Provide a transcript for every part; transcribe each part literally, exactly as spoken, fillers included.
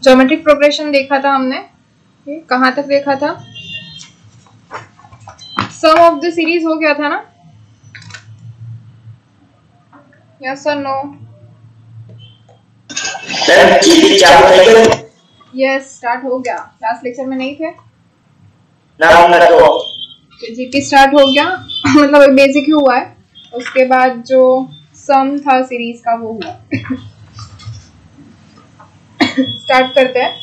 Geometric progression देखा था हमने, कहाँ तक देखा था? सम ऑफ द सीरीज हो गया था ना? यस और नो? यस, स्टार्ट हो गया। लास्ट लेक्चर में नहीं थे ना? ना तो जीपी स्टार्ट हो गया मतलब बेसिक ही हुआ है। उसके बाद जो सम था सीरीज का वो हुआ स्टार्ट करते हैं।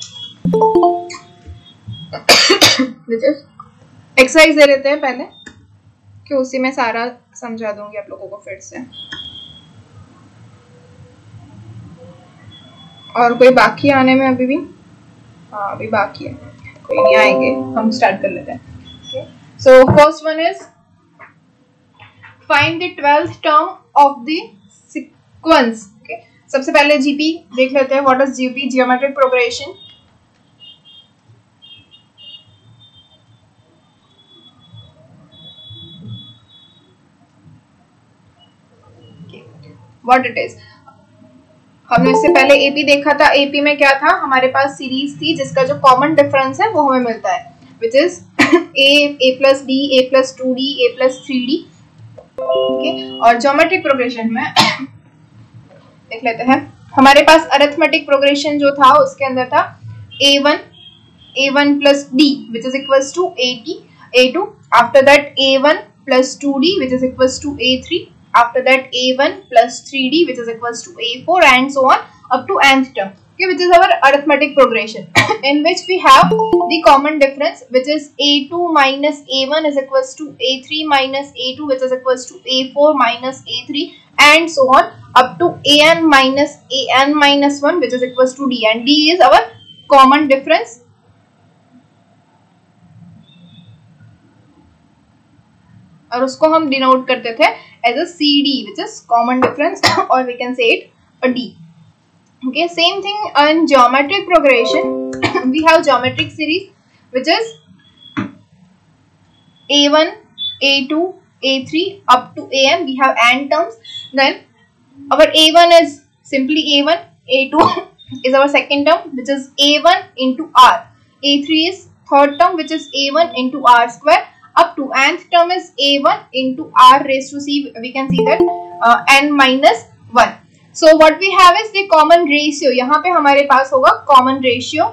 एक्सरसाइज दे देते हैं पहले कि उसी में सारा समझा दूंगी आप लोगों को फिर से। और कोई बाकी आने में अभी भी? हाँ अभी बाकी है, कोई नहीं आएंगे, हम स्टार्ट कर लेते हैं। okay. So first one is find the twelfth term of the sequence. Okay. सबसे पहले जीपी देख लेते हैं। What is GP? Geometric progression. Okay. What it is? हमने इससे पहले एपी देखा था। एपी में क्या था? हमारे पास सीरीज थी जिसका जो कॉमन डिफरेंस है वो हमें मिलता है, which is a a plus d, a plus two d, a plus three d. Okay, और ज्योमेट्रिक प्रोग्रेशन में देख लेते हैं। हमारे पास अरिथमेटिक प्रोग्रेशन जो था उसके अंदर था a one a one plus d which is equals to a t a two, after that A one plus two d which is equals to a three, after that a one plus three d which is equals to a four, and so on up to nth term. Okay, which is our arithmetic progression in which we have the common difference, which is a two minus a one is equals to a three minus a two which is equals to a four minus a three, and so on up to an minus an minus one which is equals to d, and d is our common difference. और उसको हम denote करते थे as a C D, which is common difference, or we can say it a D. Okay, same thing in geometric progression. We have geometric series, which is a one, a two, a three up to a n. We have n terms. Then our a one is simply a one, a two is our second term, which is a one into r. a three is third term, which is a one into r square. Up to nth term is a one into r raised to c. We can see that uh, n minus one. So what we have is the common ratio. यहाँ पे हमारे पास होगा common ratio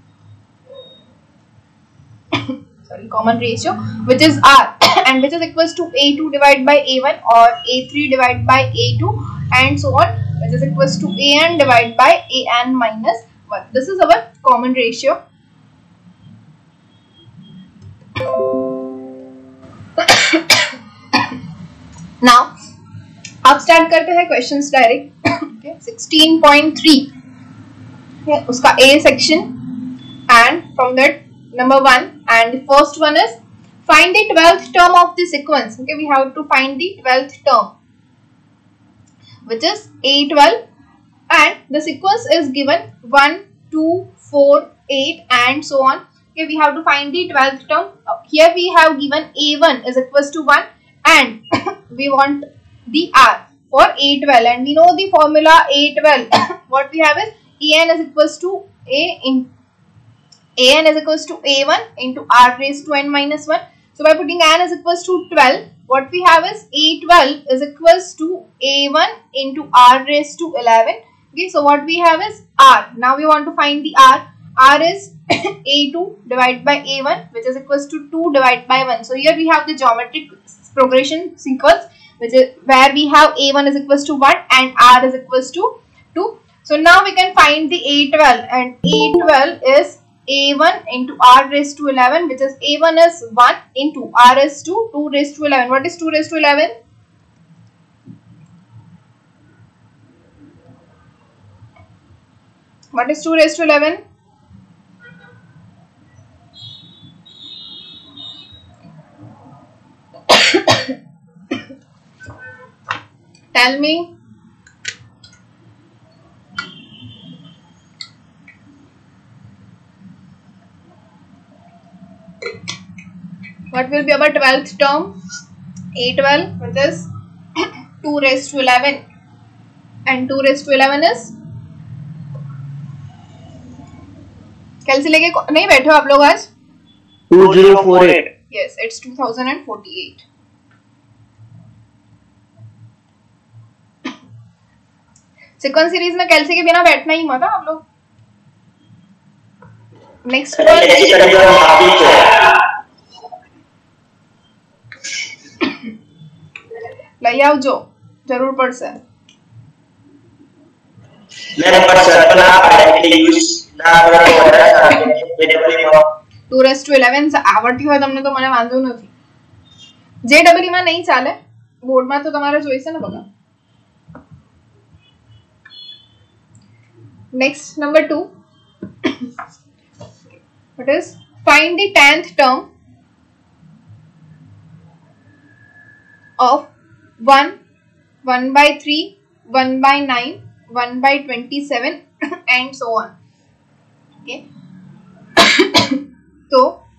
sorry common ratio which is r and which is equals to a two divided by a one or a three divided by a two and so on, which is equals to a n divided by a n minus one. This is our common ratio. Now अब start करते हैं questions direct. Sixteen point three उसका A section, and from that number one, and first one is find the twelfth term of the sequence. Okay, we have to find the twelfth term which is a twelve, and the sequence is given one two four eight and so on. Okay, we have to find the twelfth term. Here we have given a one is equals to one, and we want the r for a twelve, and we know the formula a twelve. What we have is an is equals to a in an is equals to a one into r raised to n minus one. So by putting n is equals to twelve, what we have is a twelve is equals to a one into r raised to eleven. Okay, so what we have is r. Now we want to find the r. R is a two divided by a one, which is equals to two divided by one. So here we have the geometric progression sequence, which is where we have a one is equals to one and r is equals to two. So now we can find the a twelve, and a twelve is a one into r raised to eleven, which is a one is one into r is two, two raised to eleven. What is two raised to eleven? What is two raised to eleven? Tell me. What will be our twelfth term? a twelve, which is two raised to eleven, and two raised to eleven is calci लेके नहीं बैठे हो आप लोग आज? two zero four eight. Yes, it's two thousand forty-eight. Sequence series में calci के बिना बैठना ही मत आप लोग. नेक्स्ट लई आओ जो जरूर पढ़ से. मैंने पढ़ सकता डायरेक्टली यूज ना करो टू रेस टू इलेवन આવડતી હોય તમને તો મને વાંધો નથી. જેડબલ્યુ માં નહીં ચાલે, બોર્ડ માં તો તમારે જોઈશે ને બગા. Next, number two. What is? Find the tenth term of one, one by three, one by nine, one by twenty-seven, and so on. Okay. So,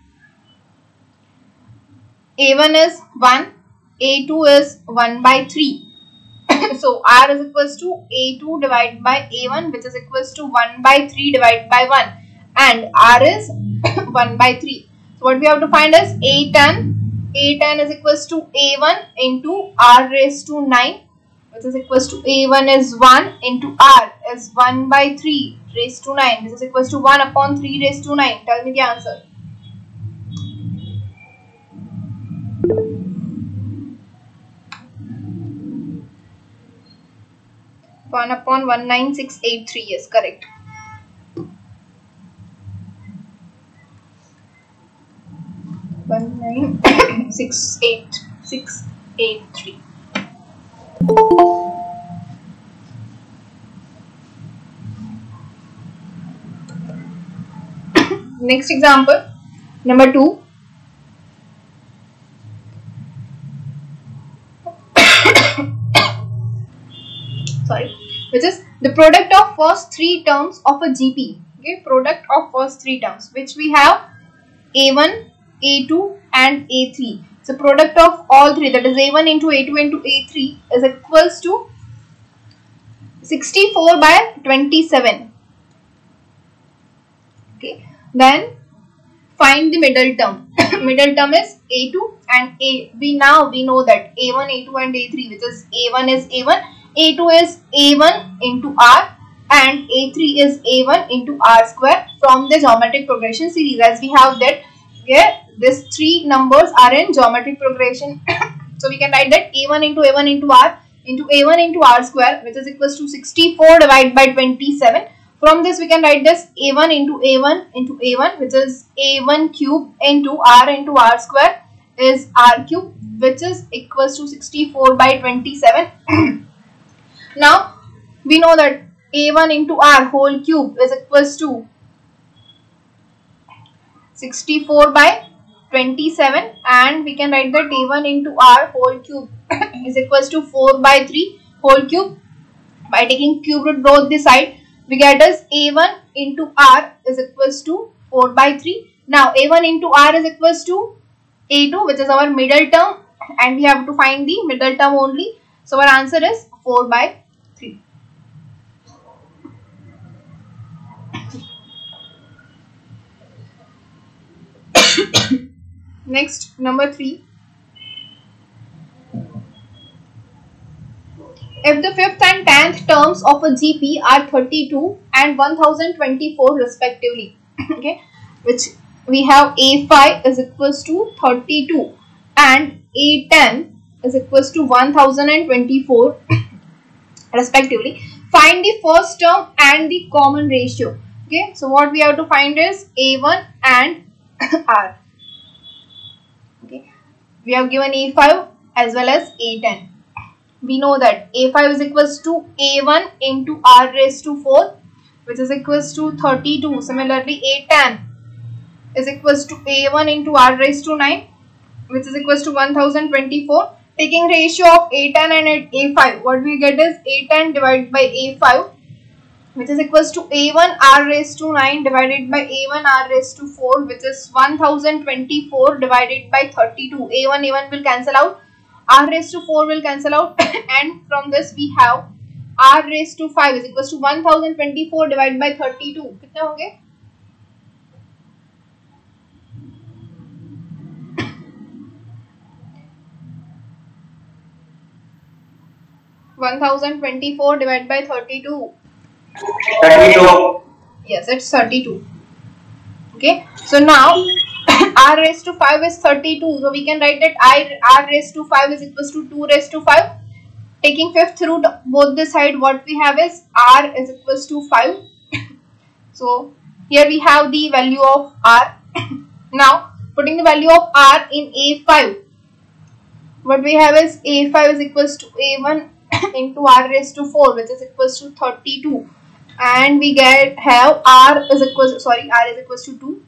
A one is one, A two is one by three. So R is equals to A two divided by A one, which is equals to one by three divided by one, and R is one by three. So what we have to find is A ten. A ten is equals to A one into R raised to nine, which is equals to A one is one into R is one by three raised to nine. This is equals to one upon three raised to nine. Tell me the answer. one upon one nine six eight three. Yes, correct. one nine six eight six eight three. Next example, number two. Sorry, which is the product of first three terms of a G P. Okay, product of first three terms, which we have A one, A two, and A three. So product of all three, that is A one into A two into A three, is equals to sixty-four by twenty-seven. Okay, then find the middle term. Middle term is A two and A. We now we know that A one, A two, and A three, which is A one is A one. A two is A one into R and A three is A one into R square from the geometric progression series, as we have that here these three numbers are in geometric progression. So we can write that A one into A one into R into A one into R square, which is equals to sixty-four divided by twenty-seven. From this we can write this A one into A one into A one, which is A one cube into R into R square is R cube, which is equals to sixty-four by twenty-seven. Now we know that A one into R whole cube is equals to sixty-four by twenty-seven, and we can write that A one into R whole cube is equals to four by three whole cube. By taking cube root both the side, we get as A one into R is equals to four by three. Now A one into R is equals to A two, which is our middle term, and we have to find the middle term only. So our answer is four by three. Next, number three. If the fifth and tenth terms of a G P are thirty-two and one thousand twenty-four respectively, okay, which we have A five is equals to thirty-two and A ten is equals to one thousand twenty-four respectively. Find the first term and the common ratio. Okay, so what we have to find is A one and R. Okay, we have given A five as well as A ten. We know that A five is equals to A one into R raised to four, which is equals to thirty-two. Similarly, A ten is equals to A one into R raised to nine, which is equals to one thousand twenty-four. Taking ratio of A ten and A five, what we get is A ten divided by A five, which is equals to A one R raised to nine divided by A one R raised to four, which is one thousand twenty-four divided by thirty-two. A one A one will cancel out, R raised to four will cancel out, and from this we have R raised to five is equals to one thousand twenty-four divided by thirty-two. कितने होंगे? one thousand twenty-four divided by thirty-two. thirty-two. Yes, it's thirty-two. Okay, so now r raised to five is thirty-two, so we can write that I r raised to five is equals to two raised to five. Taking fifth root both the side, what we have is r is equals to five. So here we have the value of r. Now putting the value of r in a five, what we have is a five is equals to a one into r raised to four, which is equals to thirty-two, and we get have r is equals sorry r is equals to two.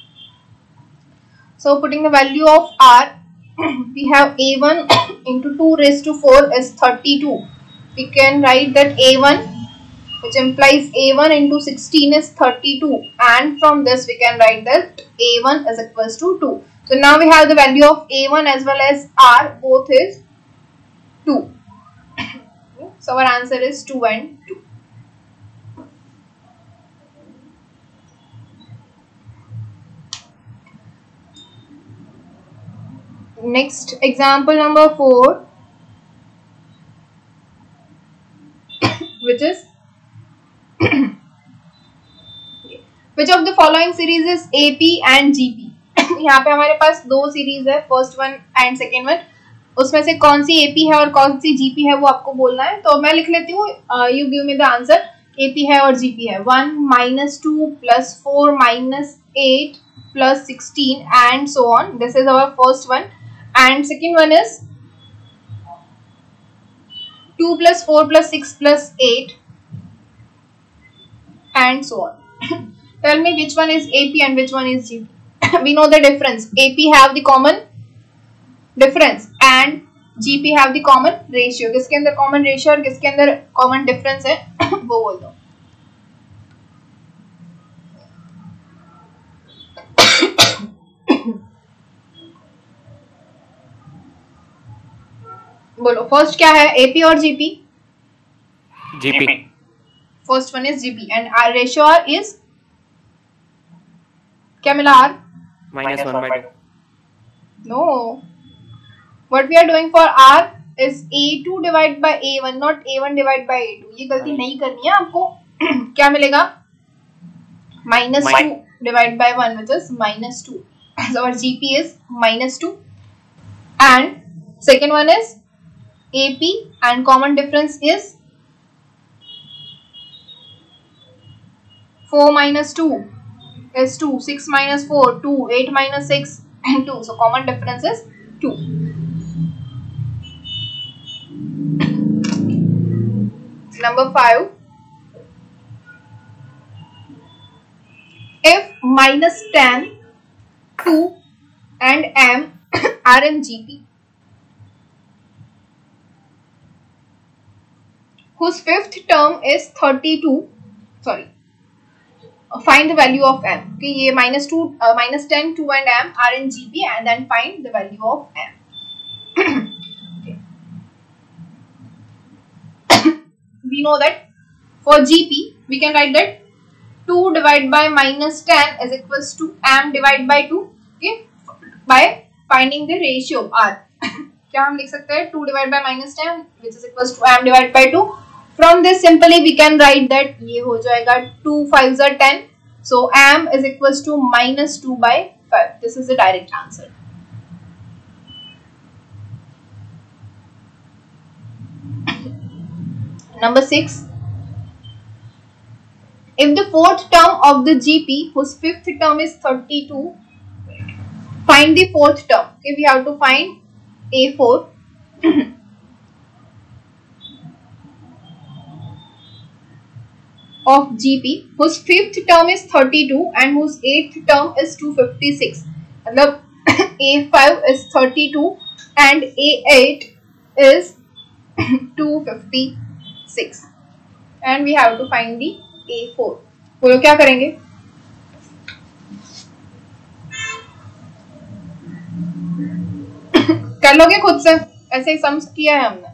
So putting the value of r, we have a one into two raised to four is thirty-two. We can write that a one, which implies a one into sixteen is thirty-two, and from this we can write that a one is equals to two. So now we have the value of a one as well as r, both is two. So our answer is two and two. Next example number four, which is which of the following series is A P and G P? यहाँ पे हमारे पास दो series है, first one and second one. उसमें से कौन सी A P है और कौन सी G P है वो आपको बोलना है. तो मैं लिख लेती हूँ, you give me the answer. A P है और G P है. One minus two plus four minus eight plus sixteen and so on. This is our first one. And second one is two plus four plus six plus eight and so on. Tell me which one is A P and which one is G P. We know the difference. A P have the common difference and G P have the common ratio. किसके अंदर common ratio और किसके अंदर common difference है वो बोल दो. बोलो फर्स्ट क्या है, A P और G P? G P. First one is G P and R ratio R is क्या मिला R? Minus one by two. No. What we are doing for R is A two divided by A one, not A one divided by A two. ये गलती नहीं करनी है आपको. क्या मिलेगा? Minus two divided by one, which is minus two. So our G P is minus two. And second one is A P and common difference is four minus two is two, six minus four, two, eight minus six and two. So common difference is two. Number five. If minus ten, two and m are in G P, whose fifth term is thirty-two, sorry, find the value of m. Okay, ये minus two, uh, minus ten, two and m are in G P, and then find the value of m. Okay. We know that for G P we can write that two divided by minus ten is equals to m divided by two. Okay, by finding the ratio r. क्या हम लिख सकते हैं? two divided by minus ten, which is equals to m divided by two. From this simply we can write that ये हो जाएगा two fives are ten. So m is equals to minus two by five. This is the direct answer. Number six. If the fourth term of the G P whose fifth term is thirty-two, find the fourth term. Okay, we have to find A four. Of G P whose fifth term is thirty-two and whose eighth term is two fifty-six. मतलब A five is thirty-two and A eight is two fifty-six, and we have to find the A four. बोलो क्या करेंगे? कर लोगे खुद से? ऐसे ही sums किया है हमने.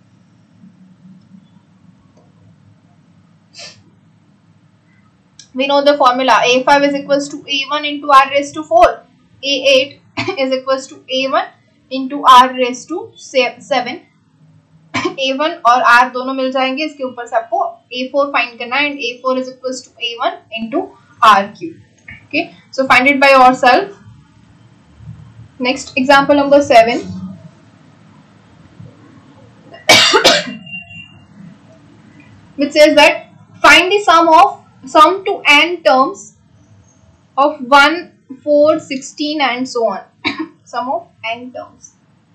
We know the formula. A five is equals to A one into R raised to four. A eight is equals to A one into R raised to seven. A one और r दोनों मिल जाएंगे, इसके ऊपर से आपको ए four find करना है and a four is equals to a one into r cube. Okay, so find it by yourself. Next example number seven. which says that find the sum of sum to n terms of one, four, sixteen and so on. Sum of n terms.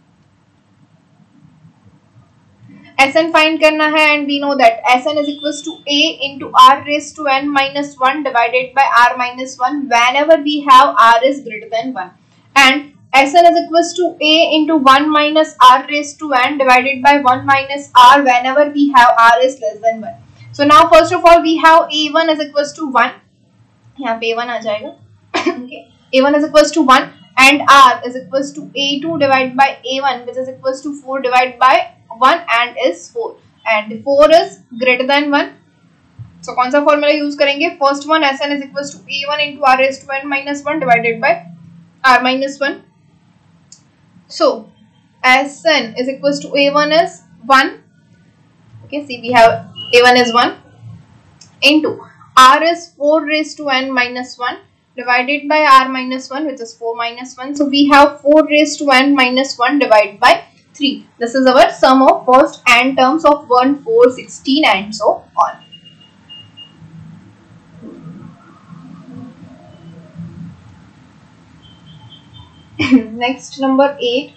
Sn find करना है and we know that Sn is equals to a into r raised to n minus one divided by r minus one whenever we have r is greater than one, and Sn is equals to a into one minus r raised to n divided by one minus r whenever we have r is less than one. So now first of all we have a one is equals to one. यहाँ पे a one आ जाएगा. Okay, a one is equals to one and r is equals to a two divided by a one which is equals to four divided by one and is four, and four is greater than one. So कौन सा formula use करेंगे? First one Sn is equals to a one into r raised to n minus one divided by r minus one. So Sn is equals to a one is one. Okay, see we have a one is one into r is four raised to n minus one divided by r minus one which is four minus one. So we have four raised to n minus one divided by three. This is our sum of first n terms of one, four, sixteen and so on. Next number eight.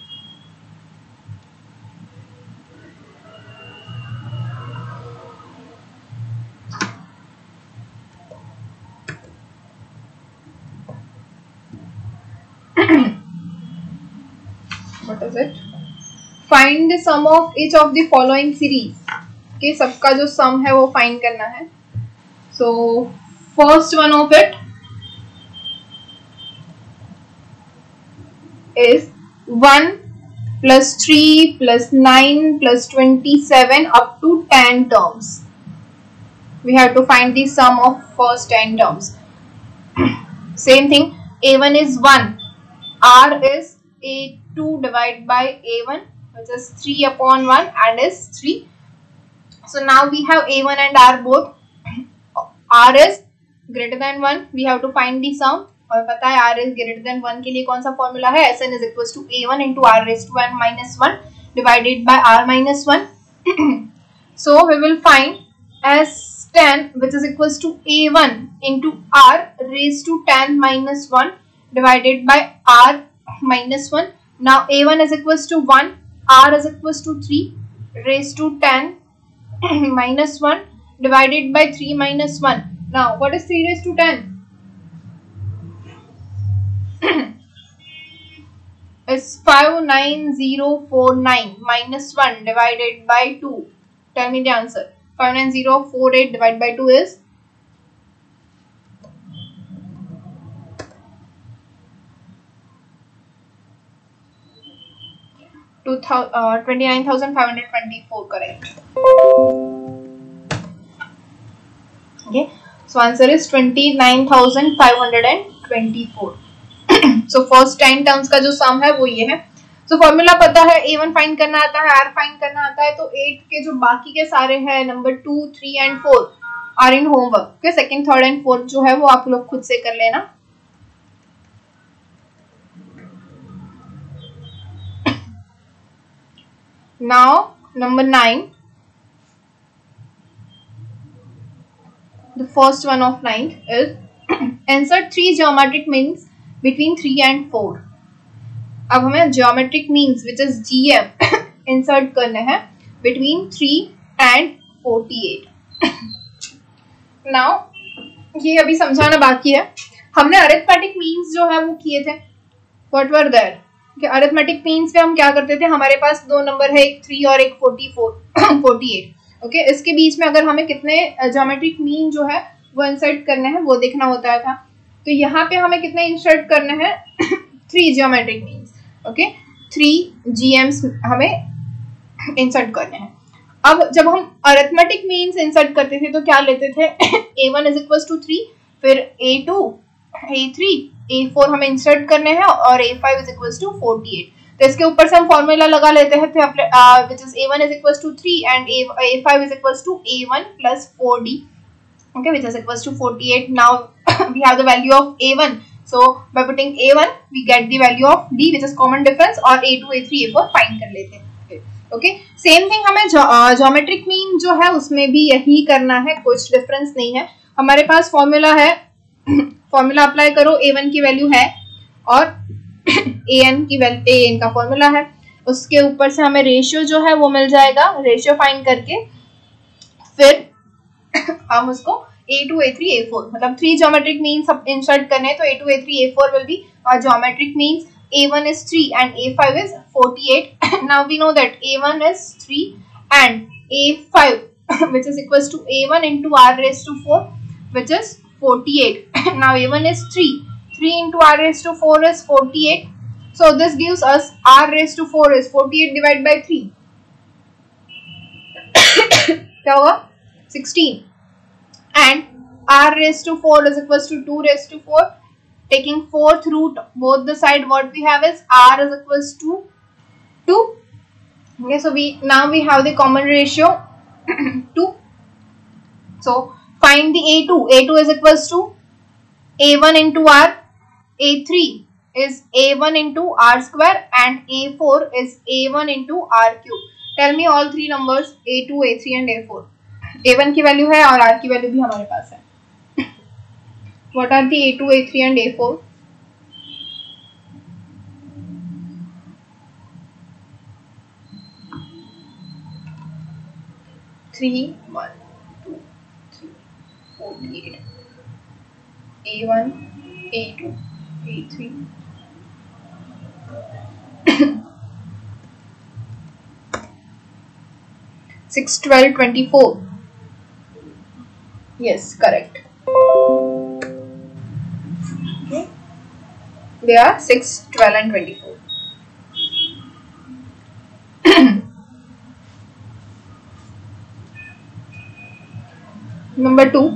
What is it? Find the sum of each of the following series. Okay, सबका जो sum है वो find करना है. So first one of it is one plus three plus nine plus twenty-seven up to ten terms. We have to find the sum of first ten terms. Same thing, a one is one, r is a two divided by a one which is three upon one and is three. So now we have a one and r both. R is greater than one, we have to find the sum. और पता है r is greater than one के लिए कौन सा formula है? Sn is equals to a one into r raised to n minus one divided by r minus one. So we will find S ten which is equals to a one into r raised to ten minus one divided by r minus one. Now a one is equals to one, r is equals to three raised to ten minus one divided by three minus one. Now what is three raised to ten? It's five nine zero four nine minus one divided by two. Tell me the answer. five nine zero four eight divided by two is twenty-nine thousand five hundred twenty-four, correct. Okay, so answer is twenty-nine thousand five hundred twenty-four. So first ten terms का जो सम है वो ये है. सो so, formula पता है, ए one find करना आता है, आर फाइंड करना आता है. तो एट के जो बाकी के सारे हैं number two, three and four are in homework. Okay, second, third and fourth जो है वो आप लोग खुद से कर लेना. Now number nine, the first one of ninth is insert three geometric means between three and four. अब हमें geometric means which is G M insert करने हैं between three and forty-eight. Now ये अभी समझाना बाकी है. हमने arithmetic means जो है वो किए थे. What were there? कि arithmetic means पे हम क्या करते थे, हमारे पास दो नंबर है, एक three और एक forty-four, forty-eight. ओके okay, इसके बीच में अगर हमें कितने geometric mean जो है वो इंसर्ट करने हैं वो देखना होता था. तो यहाँ पे हमें कितने इंसर्ट करने हैं? Three geometric means. Okay, three GMs हमें इंसर्ट करने हैं. अब जब हम अरिथमेटिक मीन्स इंसर्ट करते थे तो क्या लेते थे? A one is equal to three, फिर a two, a three, a four हमें इंसर्ट करने हैं और a five is equal to forty eight. तो इसके ऊपर से हम फॉर्मूला लगा लेते हैं, which is a one is equal to three and a five is equal to a one plus four d, okay, which is equals to forty-eight. Now we have the value of a one, so by putting a one we get the value of d, which is common difference, और a two, a three, a four find कर लेते हैं. Okay, same thing हमें geometric mean जो है उसमें भी यही करना है, कुछ डिफरेंस नहीं है. हमारे पास फॉर्मूला है, फॉर्मूला अप्लाई करो, a वन की वैल्यू है और an की वैल्यू, an का फॉर्मूला है, उसके ऊपर से हमें रेशियो जो है वो मिल जाएगा. रेशियो फाइंड करके फिर हम उसको a two, a three, a four मतलब थ्री ज्योमेट्रिक मीन्स इंसर्ट करने हैं, तो a two, a three, a four will be our geometric means. a one is three and a five is forty-eight. Now we know that a one is three and a five which is equals to a one into r raised to four, which is forty-eight. Now a one is three, three into r raised to four is forty-eight. So this gives us r raised to four is forty-eight divided by three. क्या होगा? sixteen. And r raised to four is equals to two raised to four. Taking fourth root both the side, what we have is r is equals to two. Okay, so we now we have the common ratio two. So find the a two. a two is equals to a one into r. a three is a one into r square and a four is a one into r cube. Tell me all three numbers, a two, a three and a four. a one की value है और r की value भी हमारे पास है. What are the a two, a three and a four? three, one, two, three, forty-eight. a one, a two, a three. six, twelve, twenty-four. Yes, correct. Okay. They are six, twelve and twenty-four. Number two.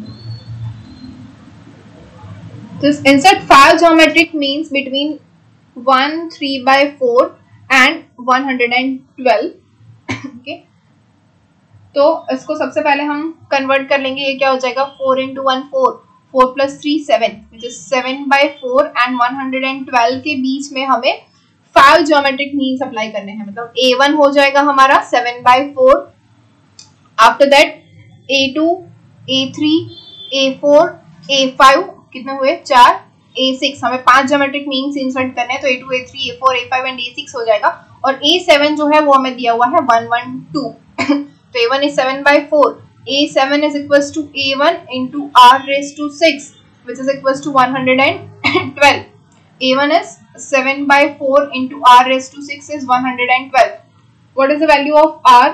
This insert five geometric means between one, three by four and one hundred twelve. Okay. तो इसको सबसे पहले हम convert कर लेंगे. ये क्या हो जाएगा? Four into one four, four plus three seven, which is seven by four and one hundred and twelve के बीच में हमें फाइव ज्योमेट्रिक मीन्स अप्लाई करने हैं. मतलब ए वन हो जाएगा हमारा seven by four. After that a two, a three, a four, a five, कितने हुए? चार. ए सिक्स, हमें पांच ज्योमेट्रिक मीन्स इंसर्ट करने हैं, तो a two, a three, a four, a five and a six हो जाएगा. और ए सेवन जो है वो हमें दिया हुआ है one one two. So a one is seven by four. a seven is equals to a one into r raised to six, which is equals to one hundred twelve. a one is seven by four into r raised to six is one hundred twelve. What is the value of r?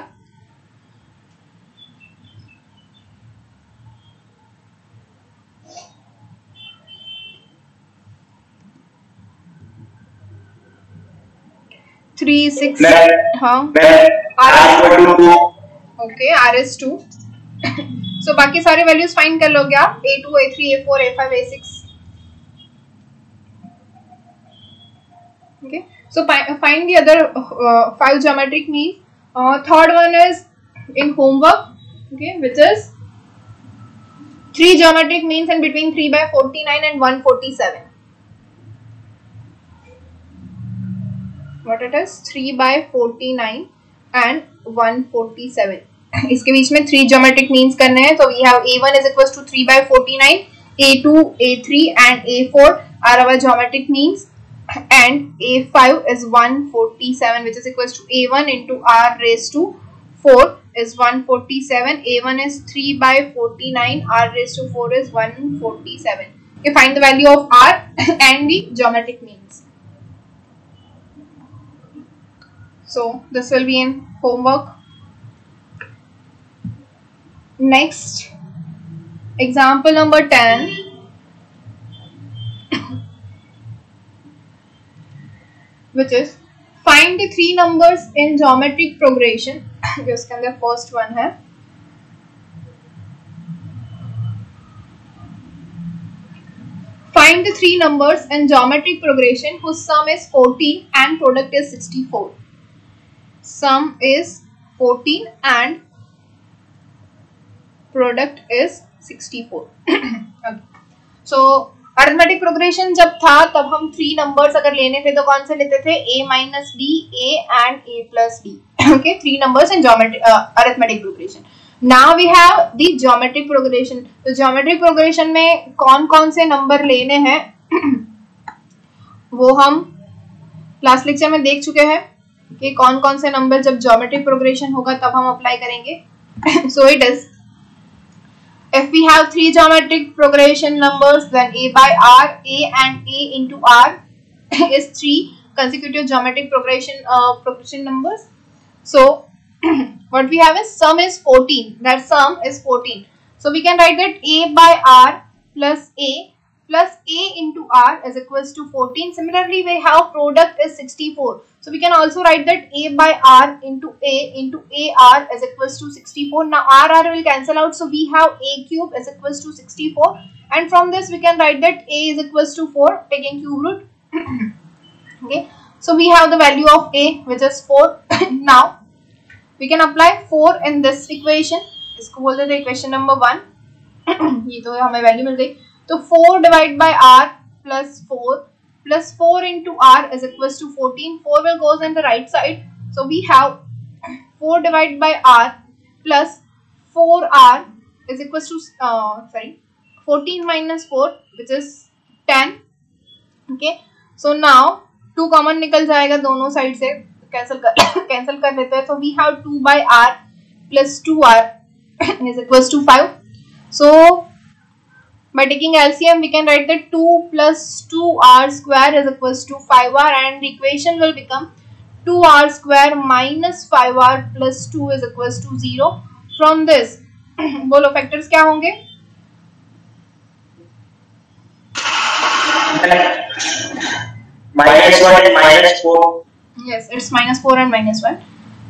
three, six, हाँ, r okay, r is two. So बाकी सारे values find कर लोगे आप, a two, a three, a four, a five, a six. Okay, so find the other uh, five geometric means. Uh, third one is in homework, okay, which is three geometric means and between three by forty-nine and one forty-seven. What it is? three by forty-nine and one forty-seven. इसके बीच में three geometric means करने हैं. तो we have a one is equals to three by forty-nine, a two, a three and a four are our geometric means, and a five is one forty-seven, which is equals to a one into r raised to four is one forty-seven. a one is three by forty-nine, r raised to four is one forty-seven. You find the value of r and the geometric means. So this will be in homework. Next, example number ten. Which is find the three numbers in geometric progression. जिसके अंदर first one है Find the three numbers in geometric progression whose sum is fourteen and product is sixty-four. Sum is fourteen and product is sixty-four. Okay. So arithmetic progression जब था तब हम three numbers अगर लेने थे तो कौन से लेते थे? a minus d, a and a plus d. Okay, three numbers in geometric arithmetic progression. Now we have the geometric progression. तो ज्योमेट्रिक प्रोग्रेशन में कौन कौन से नंबर लेने हैं वो हम लास्ट लेक्चर में देख चुके हैं कि कौन कौन से नंबर जब ज्योमेट्रिक प्रोग्रेशन होगा तब हम अप्लाई करेंगे. So it is, if we have three geometric progression numbers, then a by r, a and a into r is three consecutive geometric progression uh, progression numbers. So what we have is sum is fourteen. That sum is fourteen. So we can write that a by r plus a plus a into r is equals to fourteen. Similarly, we have product is sixty-four. So we can also write that a by r into a into ar is equals to sixty-four. Now r r will cancel out, so we have a cube is equals to sixty-four, and from this we can write that a is equals to four taking cube root. Okay, so we have the value of a which is four. Now we can apply four in this equation. इसको बोलते थे equation number one. ये तो हमें value मिल गई. तो four divided by r plus four plus four into r is equals to fourteen. four will goes in the right side. So we have four divided by r plus four r is equals to uh, sorry fourteen minus four which is ten. Okay. So now two common निकल जाएगा दोनों side से, cancel कर cancel कर देते हैं. So we have two by r plus two r is equals to five. So by taking L C M, we can write that two plus two r square is equals to five r, and the equation will become two r square minus five r plus two is equals to zero. From this, बोलो factors क्या होंगे? minus one and minus four. Yes, it's minus four and minus one.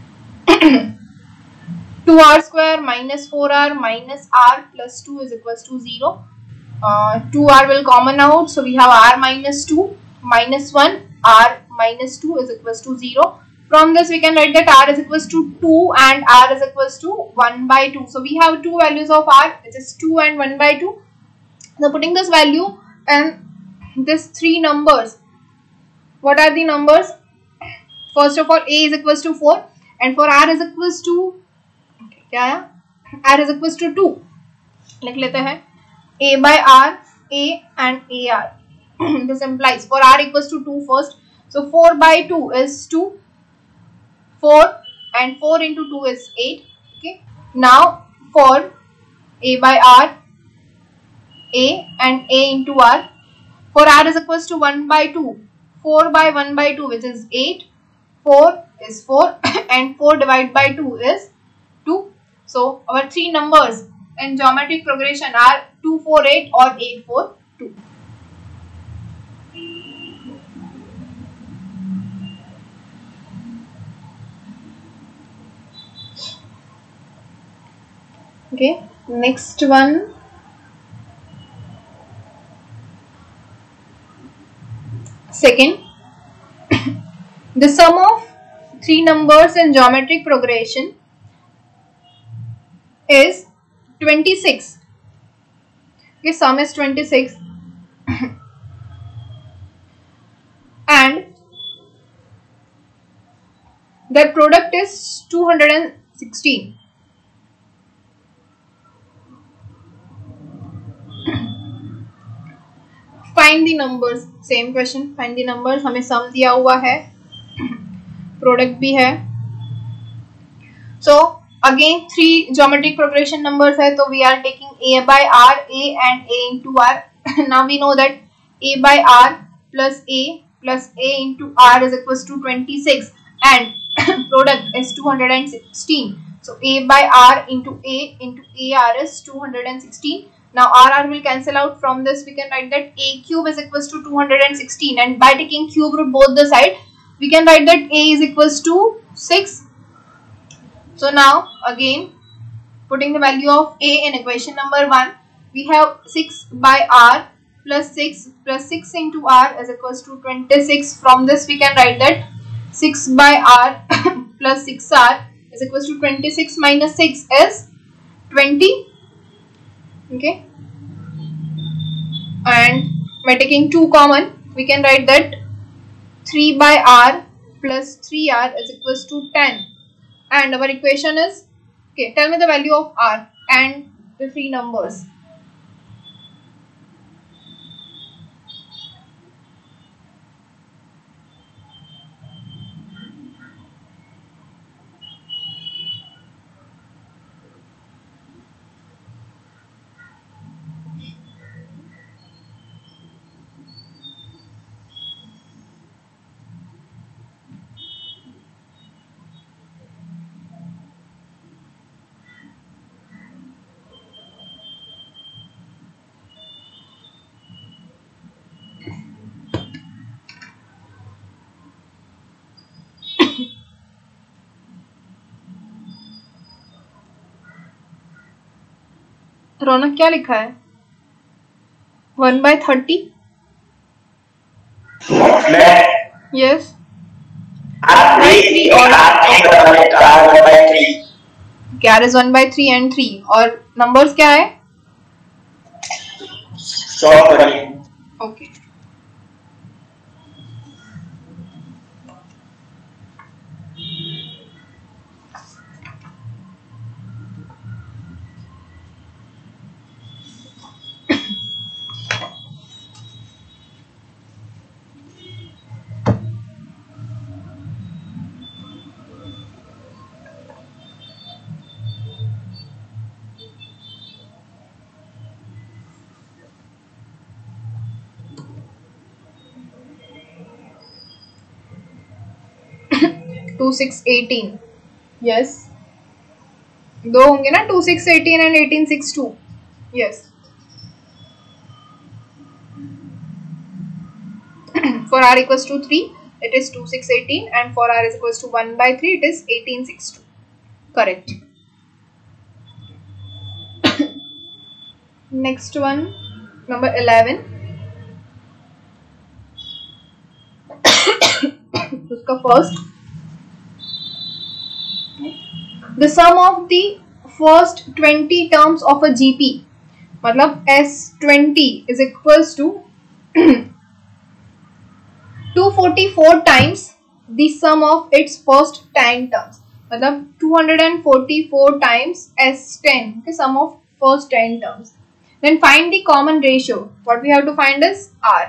two r square minus four r minus r plus two is equals to zero. Uh, two r will common out, so we have r minus two minus one, r minus two is equals to zero. From this we can write that r is equals to two and r is equals to one by two. So we have two values of r, which is two and one by two. Now putting this value and this three numbers, what are the numbers? First of all, a is equals to four, and for r is equals to क्या है? r is equals to two. लिख लेते हैं a by r, a and ar. This implies for r equals to two first. So four by two is two. four and four into two is eight. Okay. Now for a by r, a and a into r. For r is equals to one by two. four by one by two which is eight. four is four and four divided by two is two. So our three numbers in geometric progression are two four eight or eight four two. Okay, next one. Second, the sum of three numbers in geometric progression is twenty-six. Okay, sum is twenty-six and the product is two hundred sixteen. Find the numbers. Same question. Find the numbers. हमें sum दिया हुआ है, product भी है. So again three geometric progression numbers है, तो we are taking a by r, a and a into r. Now we know that a by r plus a plus a into r is equals to twenty-six and product is two hundred sixteen. So a by r into a into ar is two hundred sixteen. Now r r will cancel out. From this we can write that a cube is equals to two hundred sixteen, and by taking cube root both the side we can write that a is equals to six. So now again putting the value of a in equation number one, we have six by r plus six plus six into r is equals to twenty-six. From this we can write that six by r plus six r is equals to twenty-six minus six is twenty. Okay, and by taking two common we can write that three by r plus three r is equals to ten, and our equation is, okay, tell me the value of r and the three numbers. रौनक क्या लिखा है? One by thirty. Yes. R is one by three and three. और numbers क्या है? Okay. Two six eighteen. Yes, दो होंगे ना, two six eighteen and eighteen six two. Yes. For r equals to three, it is two six eighteen, and for r is equals to one by three, it is eighteen six two. Correct. Next one, number eleven. उसका first, the sum of the first twenty terms of a G P, मतलब S twenty is equals to two forty-four times the sum of its first ten terms, मतलब two forty-four times S ten, the sum of first ten terms. Then find the common ratio. What we have to find is R.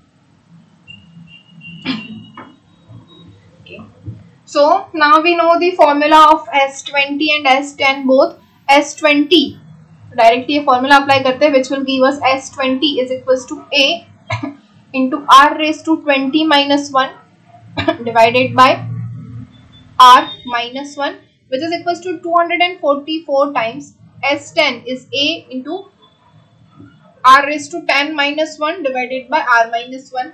So now we know the formula of S twenty and S ten both. S twenty directly ये formula apply करते हैं, which will give us S twenty is equals to A into R raised to twenty minus one divided by R minus one, which is equals to two forty-four times S ten is A into R raised to ten minus one divided by R minus one.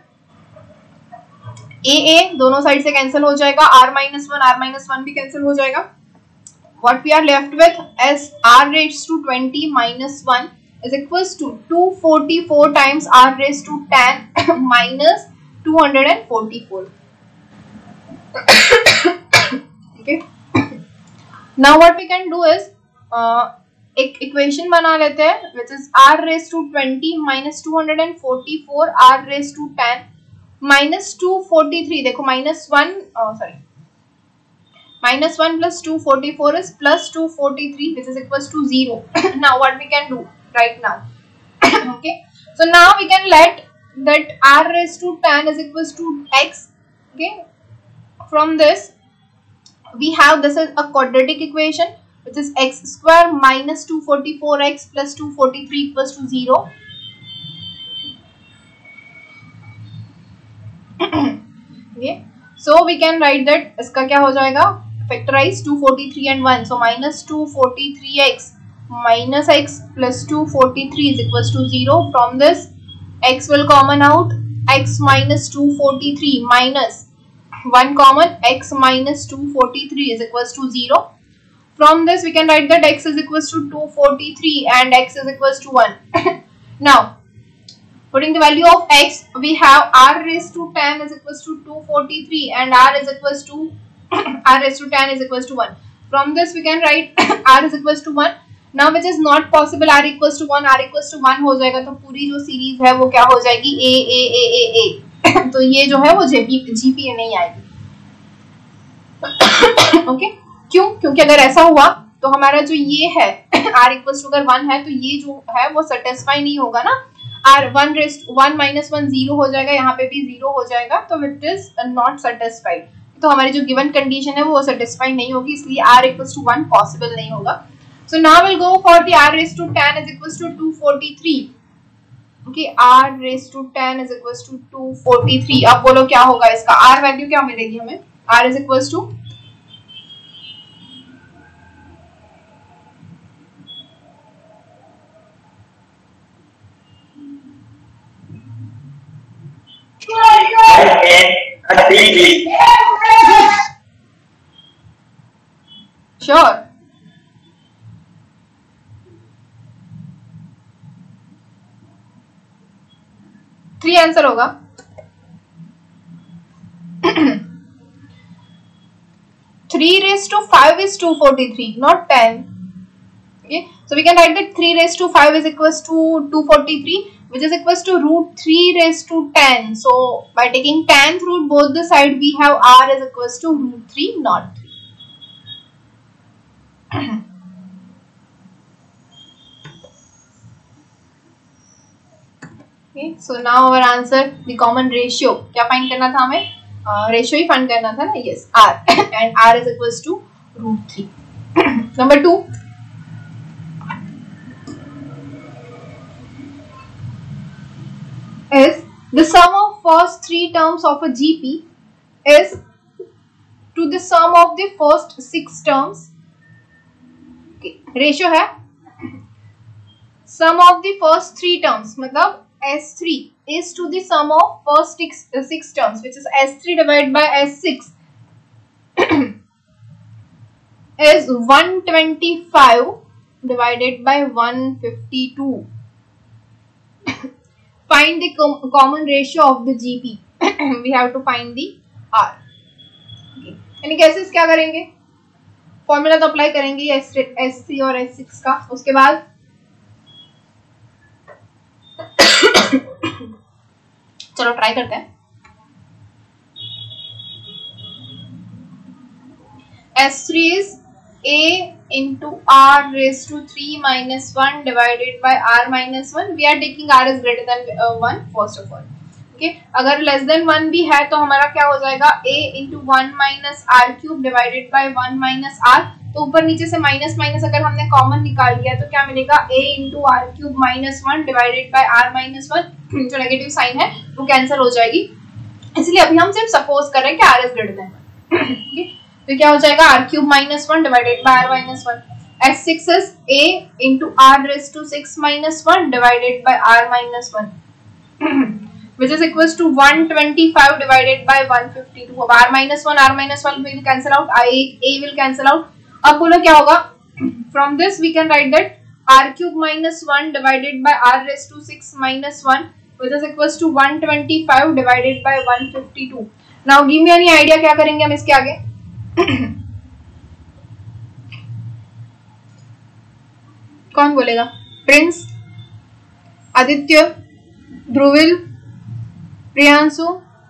ए ए दोनों side से cancel हो जाएगा, r minus one r minus one भी cancel हो जाएगा. What we are left with is r raised to twenty minus one is equals to two forty-four times r raised to ten minus two forty-four. Okay. Now what we can do is uh, एक equation बना लेते हैं, which is r raised to twenty minus two forty-four r raised to ten minus two forty-three. देखो minus one, oh sorry, minus one plus two forty-four is plus two forty-three, which is equals to zero. Now what we can do right now? Okay, so now we can let that r raised to ten is equals to x. Okay, from this we have, this is a quadratic equation, which is x square minus two forty-four x plus two forty-three equals to zero. Okay, so we can write that इसका क्या हो जाएगा, factorize two forty-three and one, so minus two forty-three x minus x plus two forty-three is equals to zero. From this x will common out, x minus two forty-three minus one common, x minus two forty-three is equals to zero. From this we can write that x is equals to two forty-three and x is equals to one. Now Putting the value of x, we have r raised to ten is equals to two forty-three and r is equals to r raised to ten is equals to one. From this we can write r is equals to one. Now which is not possible, r equals to one, r equals to one हो जाएगा तो पूरी जो series है वो क्या हो जाएगी, a a a a a. तो ये जो है वो जीपी जीपी नहीं आएगी. Okay okay? क्यों? क्योंकि अगर ऐसा हुआ तो हमारा जो ये है r इक्वल्स टू अगर वन है तो ये जो है वो सेटिस्फाई नहीं होगा ना. r one rest one minus one zero हो जाएगा, यहाँ पे भी जीरो हो जाएगा, तो इट इज नॉट सेटिस्फाइड. तो हमारी जो गिवन कंडीशन है वो सेटिस्फाई नहीं होगी, इसलिए r equals to one possible नहीं होगा. So now will go for the r raise to ten is equals to two forty three. Okay, r raise to ten is equals to two forty three. अब बोलो क्या होगा इसका r value क्या मिलेगी हमें. r is equals to sure three answer होगा. Three raise to five is two forty-three, not ten. Okay, so we can write that three raised to five is equals to two forty-three, which is equals to root three raised to ten. So by taking tenth root both the side, we have r is equals to root three, not three. Okay, so now our answer, the common ratio. क्या find करना था हमें? uh, ratio ही find करना था ना. Yes, r and r is equals to root three. Number two. Is the sum of first three terms of a G P is to the sum of the first six terms. Okay, ratio है sum of the first three terms, मतलब S three is to the sum of first six, uh, six terms, which is S three divided by S six is one twenty-five divided by one fifty-two. Find the com common ratio of the G P. We have to find the R. Okay. यानी कैसे क्या करेंगे, formula तो apply करेंगे S S C और S six का. उसके बाद चलो ट्राई करते हैं. S three is a into r raised to three minus one divided by r minus one. We are taking r is greater than uh, one first of all. Okay, अगर less than one भी है तो हमारा क्या हो जाएगा, a into one minus r cube divided by one minus r. तो ऊपर नीचे से माइनस माइनस अगर हमने कॉमन निकाल लिया तो क्या मिलेगा, a into r cube minus one divided by r minus one. जो नेगेटिव साइन है वो कैंसिल हो जाएगी, इसलिए अभी हम सिर्फ सपोज कर रहे हैं कि r is greater than one. Okay, तो क्या हो जाएगा, r cube minus one divided by r minus one. S six is a into r raised to six minus one divided by r minus one, which is equals to one twenty-five divided by one fifty-two. अब r minus one, r minus one will cancel out, I a will cancel out. अब बोलो क्या होगा, from this we can write that r cube minus one divided by r raised to six minus one, which is equals to one twenty-five divided by one fifty-two. Now give me any idea क्या करेंगे हम इसके आगे. कौन बोलेगा, Prince, Aditya, Dhruvil, Priyanshu,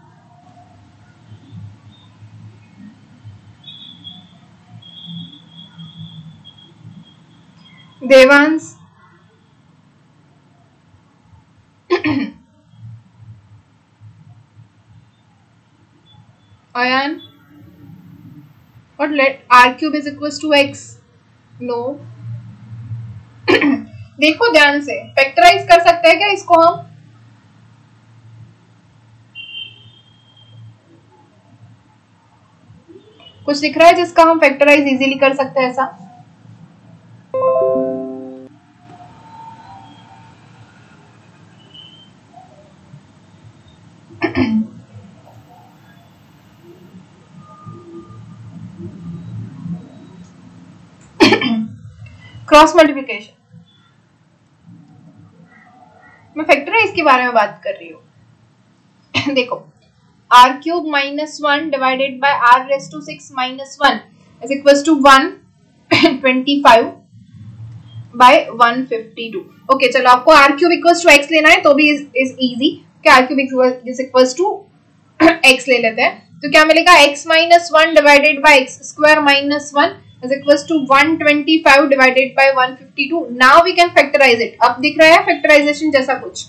Devansh, Ayaan. What, let r cube is equals to x? No. देखो ध्यान से, फैक्टराइज कर सकते हैं क्या इसको हम, कुछ दिख रहा है जिसका हम फैक्टराइज इजीली कर सकते हैं ऐसा. Cross multiplication. मैं फैक्टराइज के बारे में बात कर रही हूँ। देखो r cube minus one divided by r raise to six minus one is equals to one twenty five by one fifty two. Okay चलो आपको r cube equals to x लेना है तो भी इज इजी कि r cube is equals to x ले लेते हैं। तो क्या मिलेगा x minus one divided by x square minus one is equals to one twenty five divided bye one fifty two. Now we can factorise it. अब दिख रहा है फैक्टराइजेशन जैसा कुछ।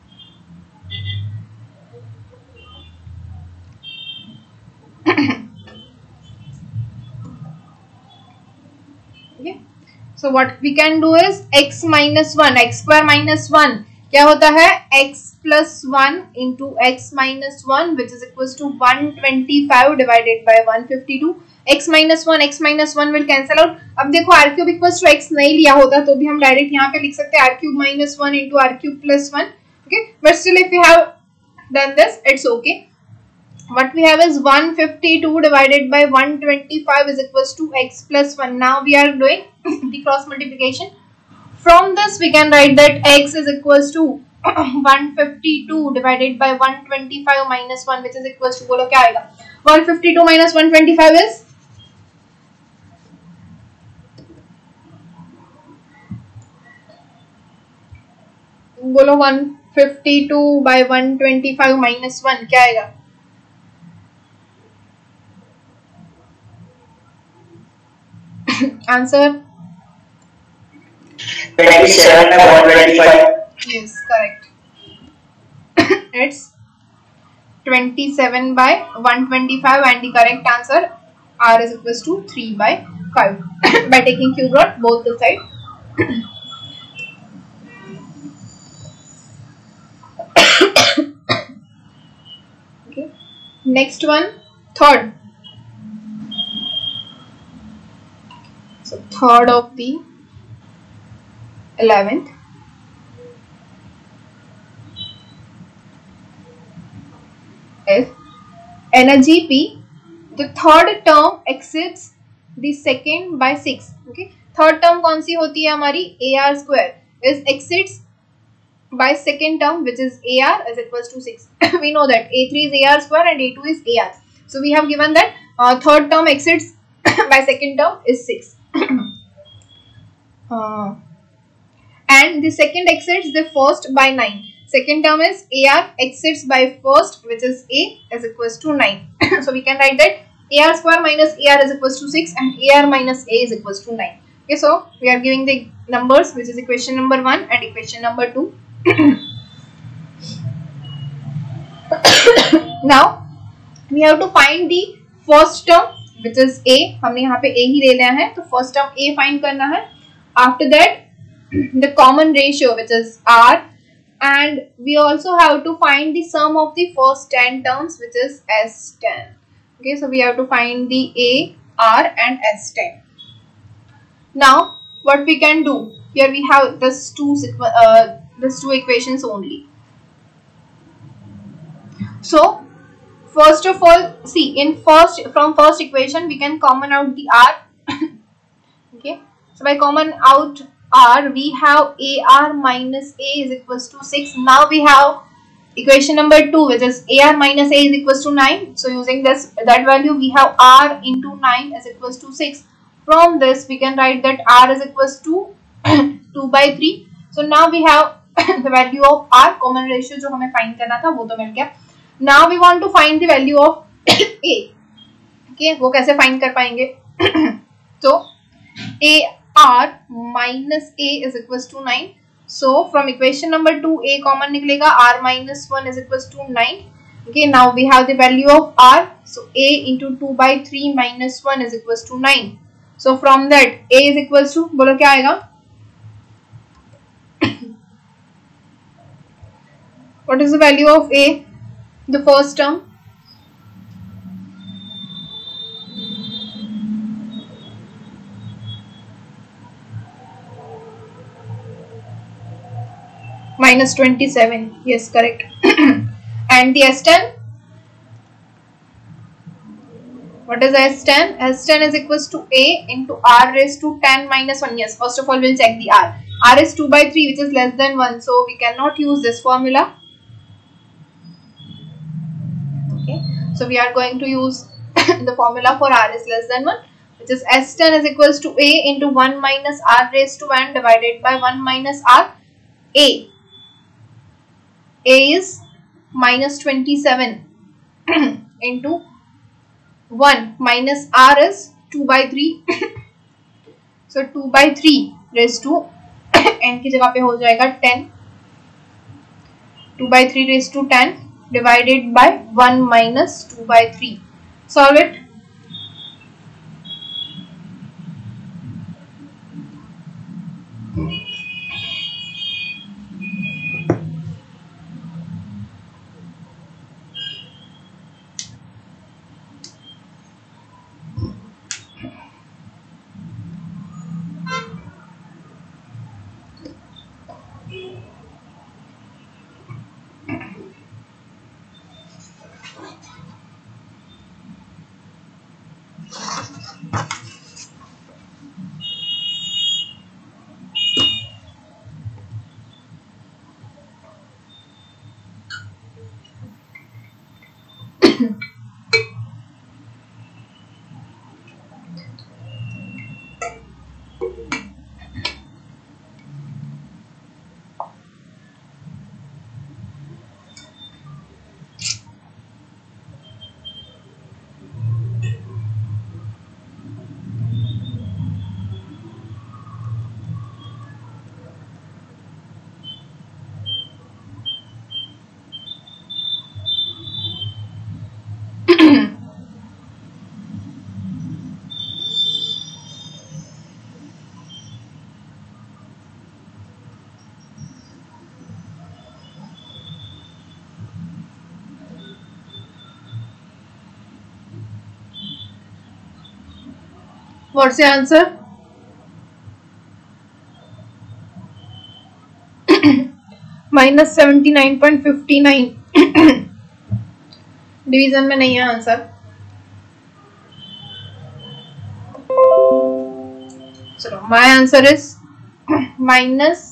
So what we can do is x minus one, x square minus one क्या होता है x plus one into x minus one which is equals to one twenty-five divided by one fifty-two. x minus one, x minus one will cancel out. अब देखो r cube equals to x नहीं लिया होता तो भी हम direct यहाँ पे लिख सकते हैं r cube minus one into r cube plus one. Okay, but still if we have done this, it's okay. What we have is one fifty-two divided by one twenty-five is equals to x plus one. Now we are doing the cross multiplication. From this we can write that x is equals to one fifty-two divided by one twenty-five minus one which is equals to, बोलो क्या आएगा? one fifty-two minus one twenty-five is बोलो one fifty-two by one twenty-five minus one क्या आएगा? Answer twenty-seven by one twenty-five. Yes, correct. It's twenty-seven by one twenty-five and the correct answer R is equals to three by five by taking cube root both the side. Okay. Next one, third. So third of the eleventh. If energy P, the third term exceeds the second by six. Okay, third term कौन सी होती है हमारी? A R square is exceeds by second term which is A R is equals to six. We know that A three is A R square and A two is A R. So we have given that uh, third term exceeds by second term is six. uh, and the second exceeds the first by nine. Second term is A R exceeds by first which is A is equals to nine. So we can write that A R square minus A R is equals to six and A R minus A is equals to nine. Okay, so we are giving the numbers which is equation number one and equation number two. Now we have to find the first term which is A. हमने यहाँ पे A ही ले लिया है तो first term A find करना है. After that the common ratio which is R, and we also have to find the sum of the first ten terms which is S ten. Okay, so we have to find the A, R and S ten. Now what we can do, here we have this two uh, this two equations only. So first of all, see in first from first equation we can common out the R. Okay, so by common out R we have A R minus A is equals to six. Now we have equation number two which is A R minus A is equals to nine. So using this that value we have R into nine is equals to six. From this we can write that R is equals to two by three. So now we have the value of R, common ratio जो हमें find करना था वो तो मिल गया. Now we want to find the value of A. Okay, वो कैसे find कर पाएंगे? तो A R minus A is equals to nine. So from equation number two A common निकलेगा, R minus one is equals to nine. Okay, now we have the value of R. So A into two by three minus one is equals to nine. So from that A is equals to, बोलो क्या आएगा? What is the value of A? The first term. Minus twenty-seven. Yes, correct. And the S ten? What is S ten? S ten is equals to A into R raised to ten minus one. Yes, first of all we'll check the R. R is two by three, which is less than one, so we cannot use this formula. Okay, so we are going to use the formula for R is less than one, which is S ten is equals to A into one minus R raised to n divided by one minus R. A. A is minus twenty-seven into one minus R is two by three. So two by three raised to n की जगह पे हो जाएगा ten. two by three raised to ten divided by one minus two by three. Solve it. What's the answer? Minus seventy nine point fifty nine. Division में नहीं है answer. चलो, my answer is minus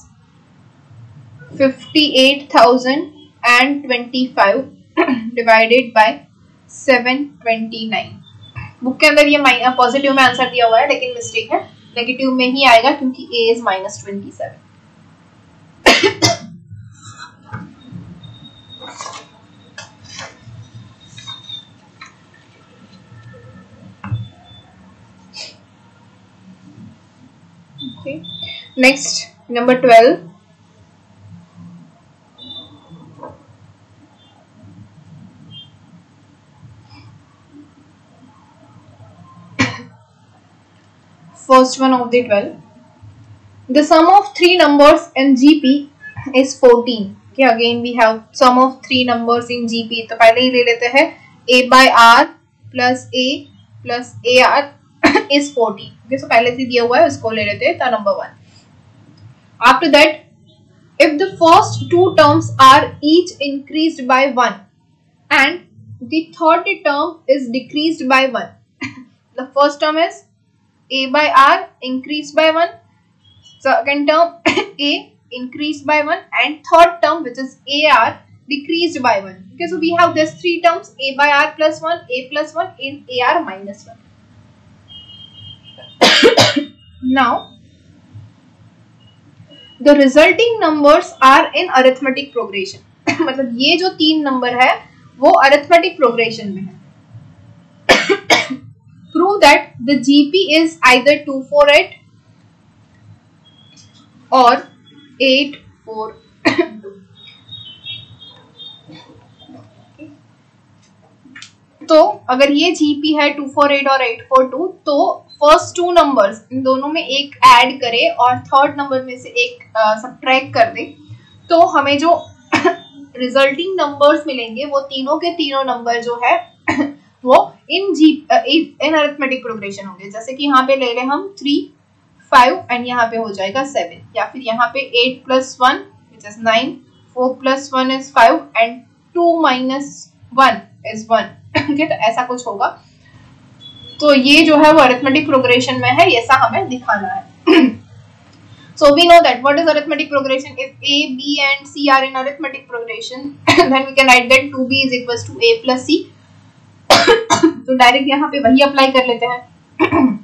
fifty eight thousand and twenty five divided by seven twenty nine. Book के अंदर ये positive में answer दिया हुआ है, लेकिन मिस्टेक है, नेगेटिव में ही आएगा क्योंकि a is minus twenty seven. Okay, next number twelve. First one of the twelve. The sum of three numbers in G P is fourteen. Okay, again we have sum of three numbers in G P. तो पहले ही ले लेते हैं a by r plus a plus ar is fourteen. Okay, so पहले से दिया हुआ है, उसको ले लेते हैं. तो number one. After that, if the first two terms are each increased by one and the third term is decreased by one, the first term is a by r increased by one, second term a increased by one, and third term, which is ar, decreased by one. Okay, so we have these three terms: a by r plus one, a plus one, and ar minus one. Now the resulting numbers are in arithmetic progression. मतलब ये जो तीन number है वो arithmetic progression में है. Prove that the G P is either two four eight or eight four two. तो अगर ये G P है two four eight और eight four two, तो फर्स्ट टू नंबर्स इन दोनों में एक ऐड करे और थर्ड नंबर में से एक सब्ट्रैक्ट कर दे, तो हमें जो रिजल्टिंग नंबर्स मिलेंगे वो तीनों के तीनों नंबर जो है वो इन जी इन अरिथमेटिक प्रोग्रेशन होंगे. जैसे कि यहाँ पे ले लें हम थ्री फाइव एंड यहाँ पे हो जाएगा सेवन, या फिर यहाँ पे eight plus one which is nine, four plus one is five and two minus one is one. Okay, तो ऐसा कुछ होगा. तो ये जो है वो अरिथमेटिक प्रोग्रेशन में है, ऐसा हमें दिखाना है. So we know that what is arithmetic progression. If A, B and C are in arithmetic progression, then we can write that two B is equals to A plus C. तो direct यहाँ पे वही apply कर लेते हैं.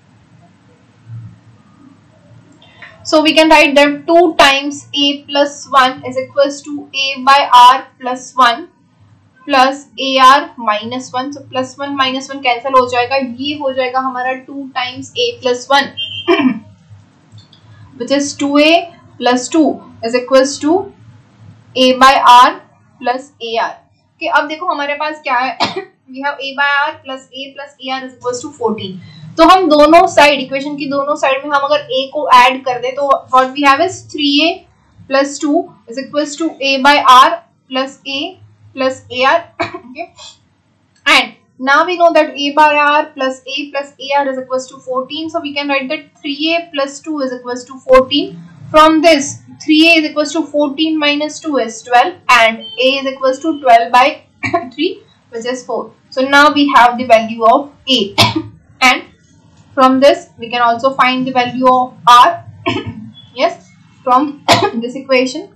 So we can write that two times A plus one is equals to A by R plus one plus A R minus one. So plus one minus one cancel हो जाएगा, ये हो जाएगा हमारा two times A plus one which is two A plus two is equals to A by R plus A R. Okay, अब देखो हमारे पास क्या है. We have A by R plus A plus A R is equals to fourteen. तो हम दोनों side equation की दोनों साइड में हम अगर A को ऐड कर दे तो what we have is three A plus two is equals to A by R plus A plus A R. Okay, and now we know that A by R plus A plus A R is equals to fourteen. So we can write that three A plus two is equals to fourteen. From this, three A is equals to fourteen minus two is twelve, and A is equals to twelve by three, which is four. So now we have the value of A. And from this, we can also find the value of R. Yes, from this equation.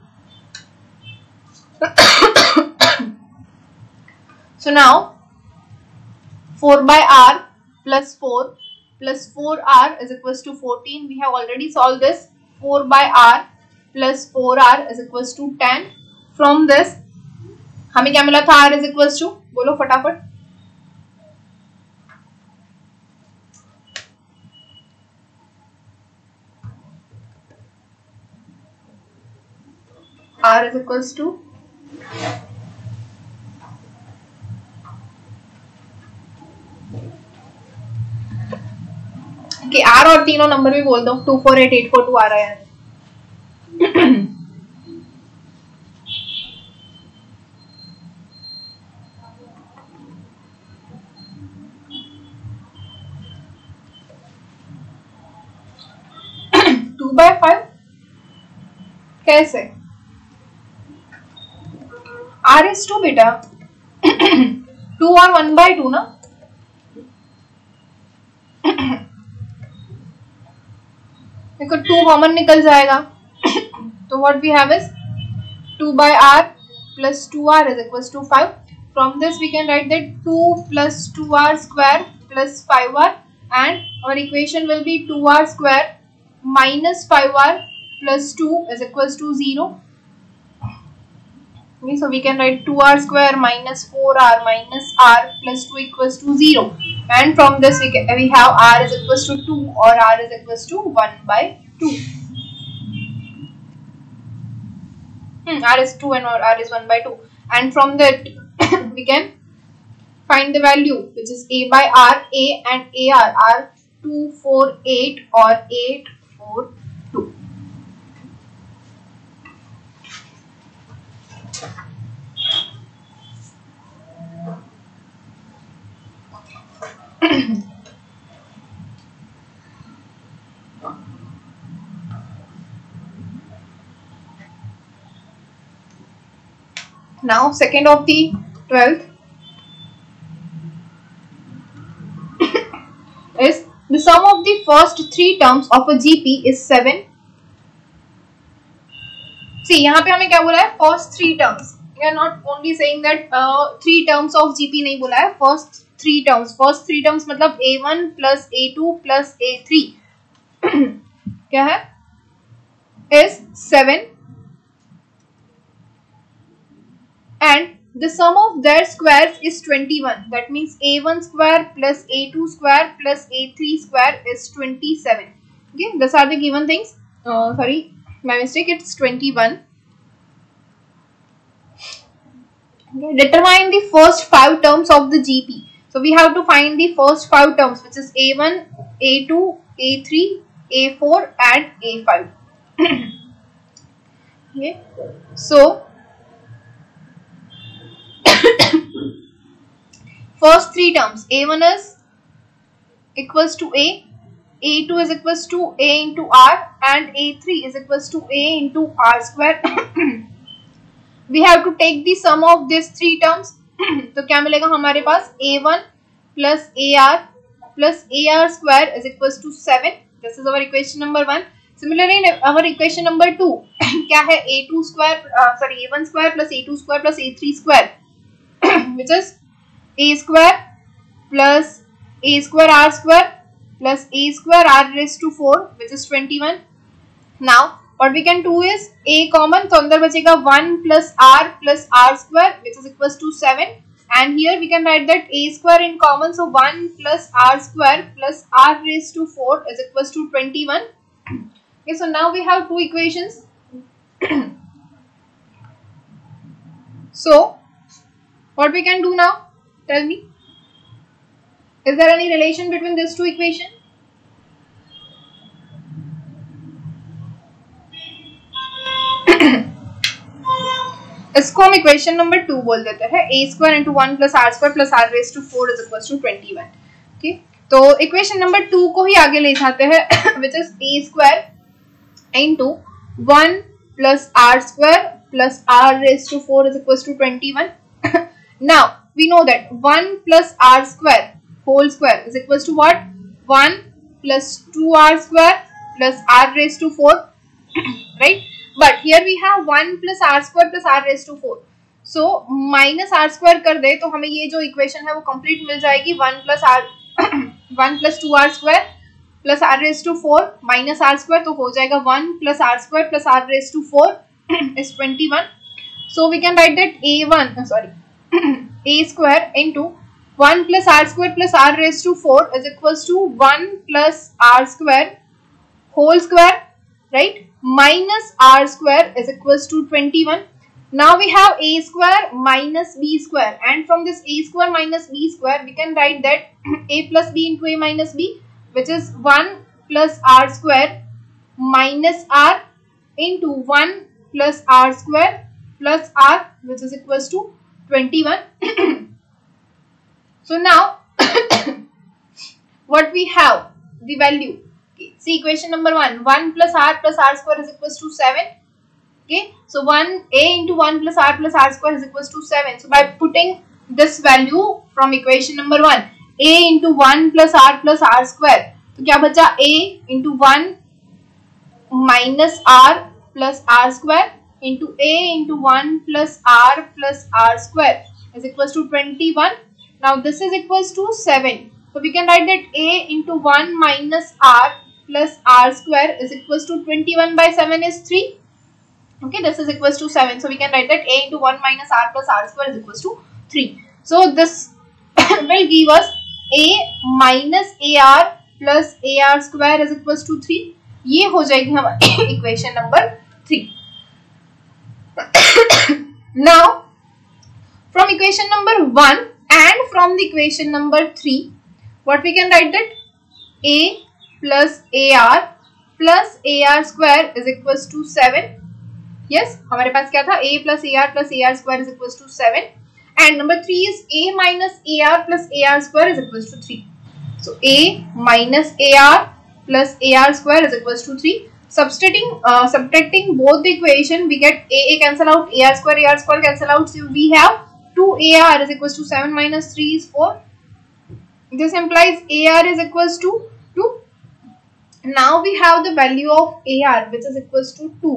So now, four by R plus four plus four R is equals to fourteen. We have already solved this. four by R plus four R is equals to ten. From this, हमें क्या मिला था? R is equals to, बोलो फटाफट. R is equals to कि R और तीनों number भी बोल दो. Two four eight eight four two आ रहा है. टू बाय फाइव कैसे? R is टू बेटा. टू और वन बाय टू ना. देखो टू कॉमन निकल जाएगा. तो what we have is two by R plus two R is equals to five. From this we can write that two plus two R square plus five R, and our equation will be two R square minus five R plus two is equals to zero. Okay, so we can write two R square minus four R minus R plus two equals to zero. And from this we, can, we have R is equals to two, or R is equals to one by two. Hmm, R is two and or R is one by two. And from that we can find the value, which is A by R. A and A R are two, four, eight or eight, four, two. Now second of the twelfth is the sum of the first three terms of a G P is seven. See, यहाँ पे हमें क्या बोला है? First three terms. We are not only saying that uh, three terms of G P नहीं बोला है. First three terms. First three terms मतलब A one plus A two plus A three क्या है? Is seven. And the sum of their squares is twenty-one. That means A one square plus A two square plus A three square is twenty-seven. Okay, these are the given things. Uh, sorry, my mistake. It's twenty-one. Okay, determine the first five terms of the G P. So we have to find the first five terms, which is A one, A two, A three, A four, and A five. Okay, so first three terms, A one is equals to A, A two is equals to A into R, and A three is equals to A into R square. We have to take the sum of these three terms. तो क्या मिलेगा हमारे पास? A one plus A R plus A R square is equals to seven. This is our equation number one. Similarly, in our equation number two, क्या है a two square, uh, sorry a one square plus a two square plus a three square, which is a square plus a square r square plus a square r raised to four, which is twenty-one. Now what we can do is a common, तो अंदर बचेगा one plus r plus r square, which is equals to seven. And here we can write that a square in common, so one plus r square plus r raised to four is equals to twenty-one. Okay, so now we have two equations. So what we can do now? Tell me. Is there any relation between these two equations? इसको हम equation number to बोल देते हैं. a square into one plus are square plus r raise to four is equal to twenty one. Okay, तो equation number two को ही आगे ले जाते हैं, which is a square into one plus are square plus r raise to four is equal to twenty one. Now we know that one plus are square whole square is equal to what? One plus two r square plus r raise to four, right? But here we have one plus r square plus r raised to four. So minus r square कर दे तो हमें ये जो equation है वो complete मिल जाएगी. one plus r one plus two r square plus r raised to four minus r square, तो हो जाएगा one plus r square plus r raised to four is twenty-one. So we can write that a one uh, sorry a square into one plus r square plus r raised to four is equals to one plus r square whole square, right? Minus r square is equals to twenty-one. Now we have a square minus b square, and from this a square minus b square we can write that a plus b into a minus b, which is one plus r square minus r into one plus r square plus r, which is equals to twenty-one. So now what we have, the value. See equation number one, one plus r plus r square is equals to seven. Okay, so one a into one plus r plus r square is equals to seven. So by putting this value from equation number one, a into one plus r plus r square, तो क्या बचा? a into one minus r plus r square into a into one plus r plus r square is equals to twenty-one. Now this is equals to seven. So we can write that a into one minus r plus r square is equals to twenty-one by seven is three. Okay, this is equals to seven. So we can write that a into one minus r plus r square is equals to three. So this will give us a minus ar plus ar square is equals to three. ये हो जाएगी हमारी equation number three. Now from equation number one and from the equation number three, what we can write that a plus ar plus ar square is equals to seven. Yes, हमारे पास क्या था? a plus ar plus ar square is equals to seven. And number three is a minus ar plus ar square is equals to three. So a minus ar plus ar square is equals to three. Substituting, uh, subtracting both the equation, we get a a cancel out, ar square ar square cancel out. So we have two ar is equals to seven minus three is four. This implies ar is equals to two. Now we have the value of ar, which is equals to two.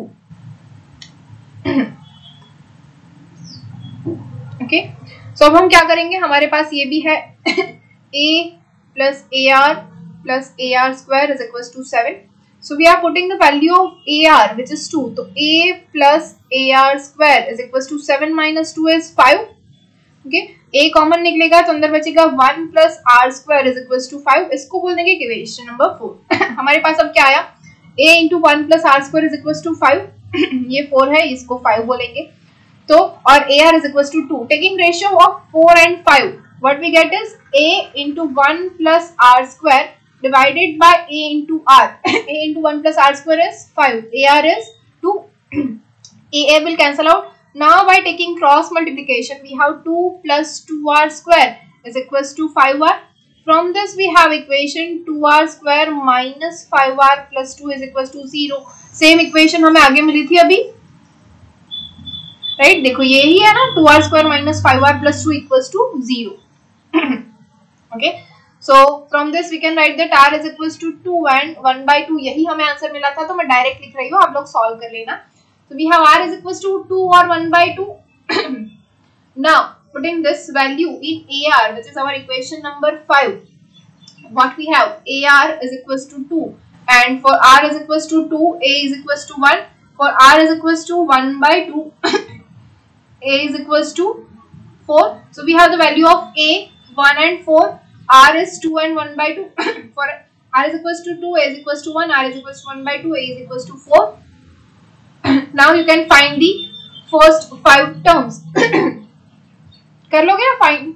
Okay, so अब हम क्या करेंगे? हमारे पास ये भी है a plus ar plus ar square is equals to seven. So we are putting the value of ar, which is two. So a plus ar square is equals to seven minus two is five. Okay, a common निकलेगा तो अंदर बचेगा one plus r square is equals to five. इसको बोल देंगे equation number four. हमारे पास अब क्या आया? a into one plus r square is equals to five. ये फोर है, इसको five बोलेंगे. तो और ar is equals to two. Taking ratio of four and five, what we get is a into one plus r square divided by a into r. a into one plus r square is five. ar is two. a a will cancel out. Now by taking cross multiplication, we have two plus two r square is equals to five r. From this we have equation two r square minus five r plus two is equals to zero. Same equation हमें आगे मिली थी अभी, right? देखो यही है ना, two r square minus five r plus two equals to zero. Okay, So from this we can write that r is equals to two and one by two, यही हमें आंसर मिला था तो मैं डायरेक्ट लिख रही हूँ, आप लोग सॉल्व कर लेना. So we have r is equals to two or one by two. Now putting this value in ar, which is our equation number five, what we have, ar is equals to two, and for r is equals to two, a is equals to one. For r is equals to one by two, a is equals to four. So we have the value of a one and four. R is two and one by two. For r is equals to two, a is equals to one, r is equals to one by two, a is equals to four. Now you can find the first five terms. कर लोगे ना find?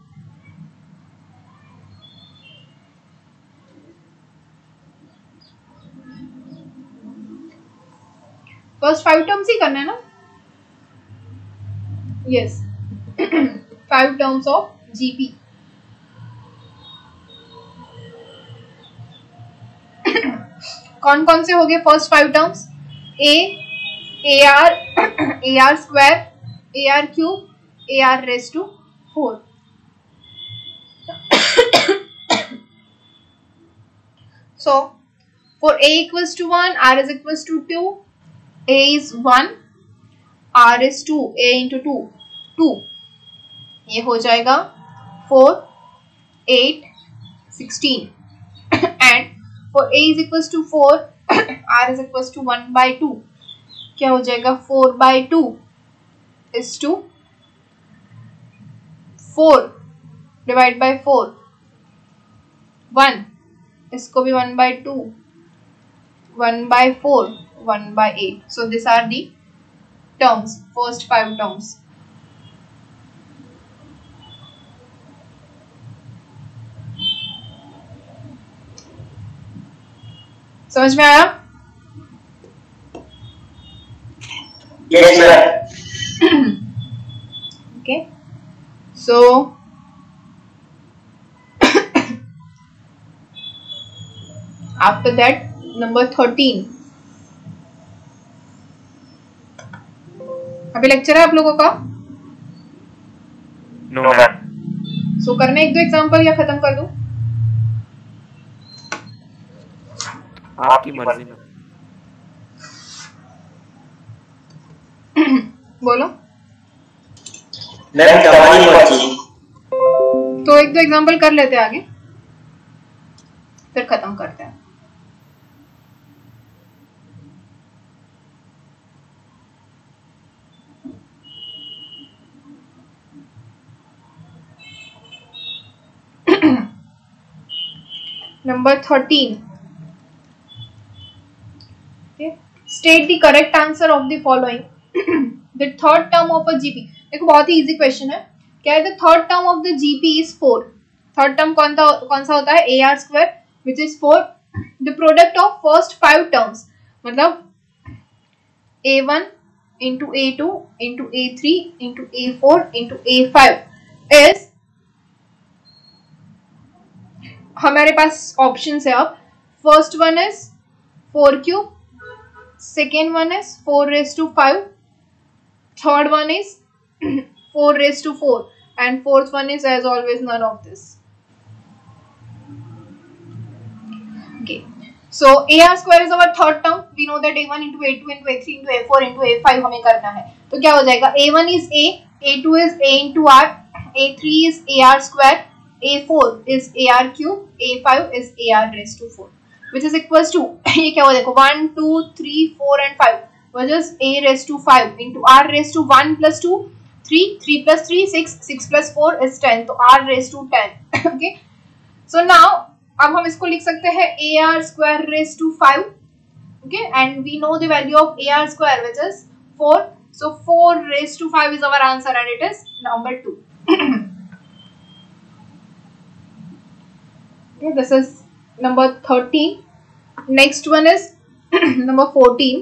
First five terms ही करना है ना? Yes. Five terms of G P. कौन कौन से हो गए first five terms? a, ar, ar square, ar cube, ar raise to four. So for a equals to one, r is equals to two, a is one, r is two, a into two, two. ये हो जाएगा four, eight, sixteen. And for a is equals to four, r is equals to one by two. क्या हो जाएगा? four by two is to four divide by four. one इसको भी one by two, one by four, one by eight. So these are the terms, first five terms. समझ में आया? Yes, ma'am. Okay. So after that, number thirteen. अभी lecture है आप लोगों का? No, ma'am. So करने एक दो एग्जांपल या खत्म कर दूं? आपकी मर्जी में. बोलो. मैम तुम्हारी मर्जी. तो एक दो एग्जांपल कर लेते हैं आगे, फिर खत्म करते हैं. Number thirteen. Okay. State the correct answer of the following. The third term of a G P. देखो बहुत ही easy question है. क्या है? The third term of the G P is four. Third term कौन सा कौन सा होता है? A R square, which is four. The product of first five terms, मतलब A one into A two into A three into A four into A five is, हमारे पास options है अब. First one is four cube, second one is four raise to five, third one is four raise to four, and fourth one is as always none of this. Okay, so A R square is our third term. We know that A one into A two into A three into A four into A five हमें करना है. तो क्या हो जाएगा? A one is a, A to is a into r, A three is ar square, A four is A R cube, A five is A R raised to four, which is equals to ये क्या हो देखो one, two, three, four and five, which is A raised to five into R raised to one plus two, three, three plus three, six, six plus four is ten, तो R raised to ten. Okay, so now अब हम इसको लिख सकते हैं A R square raised to five. Okay, and we know the value of A R square, which is four. So four raised to five is our answer, and it is number two. Okay, this is number thirteen. Next one is number fourteen,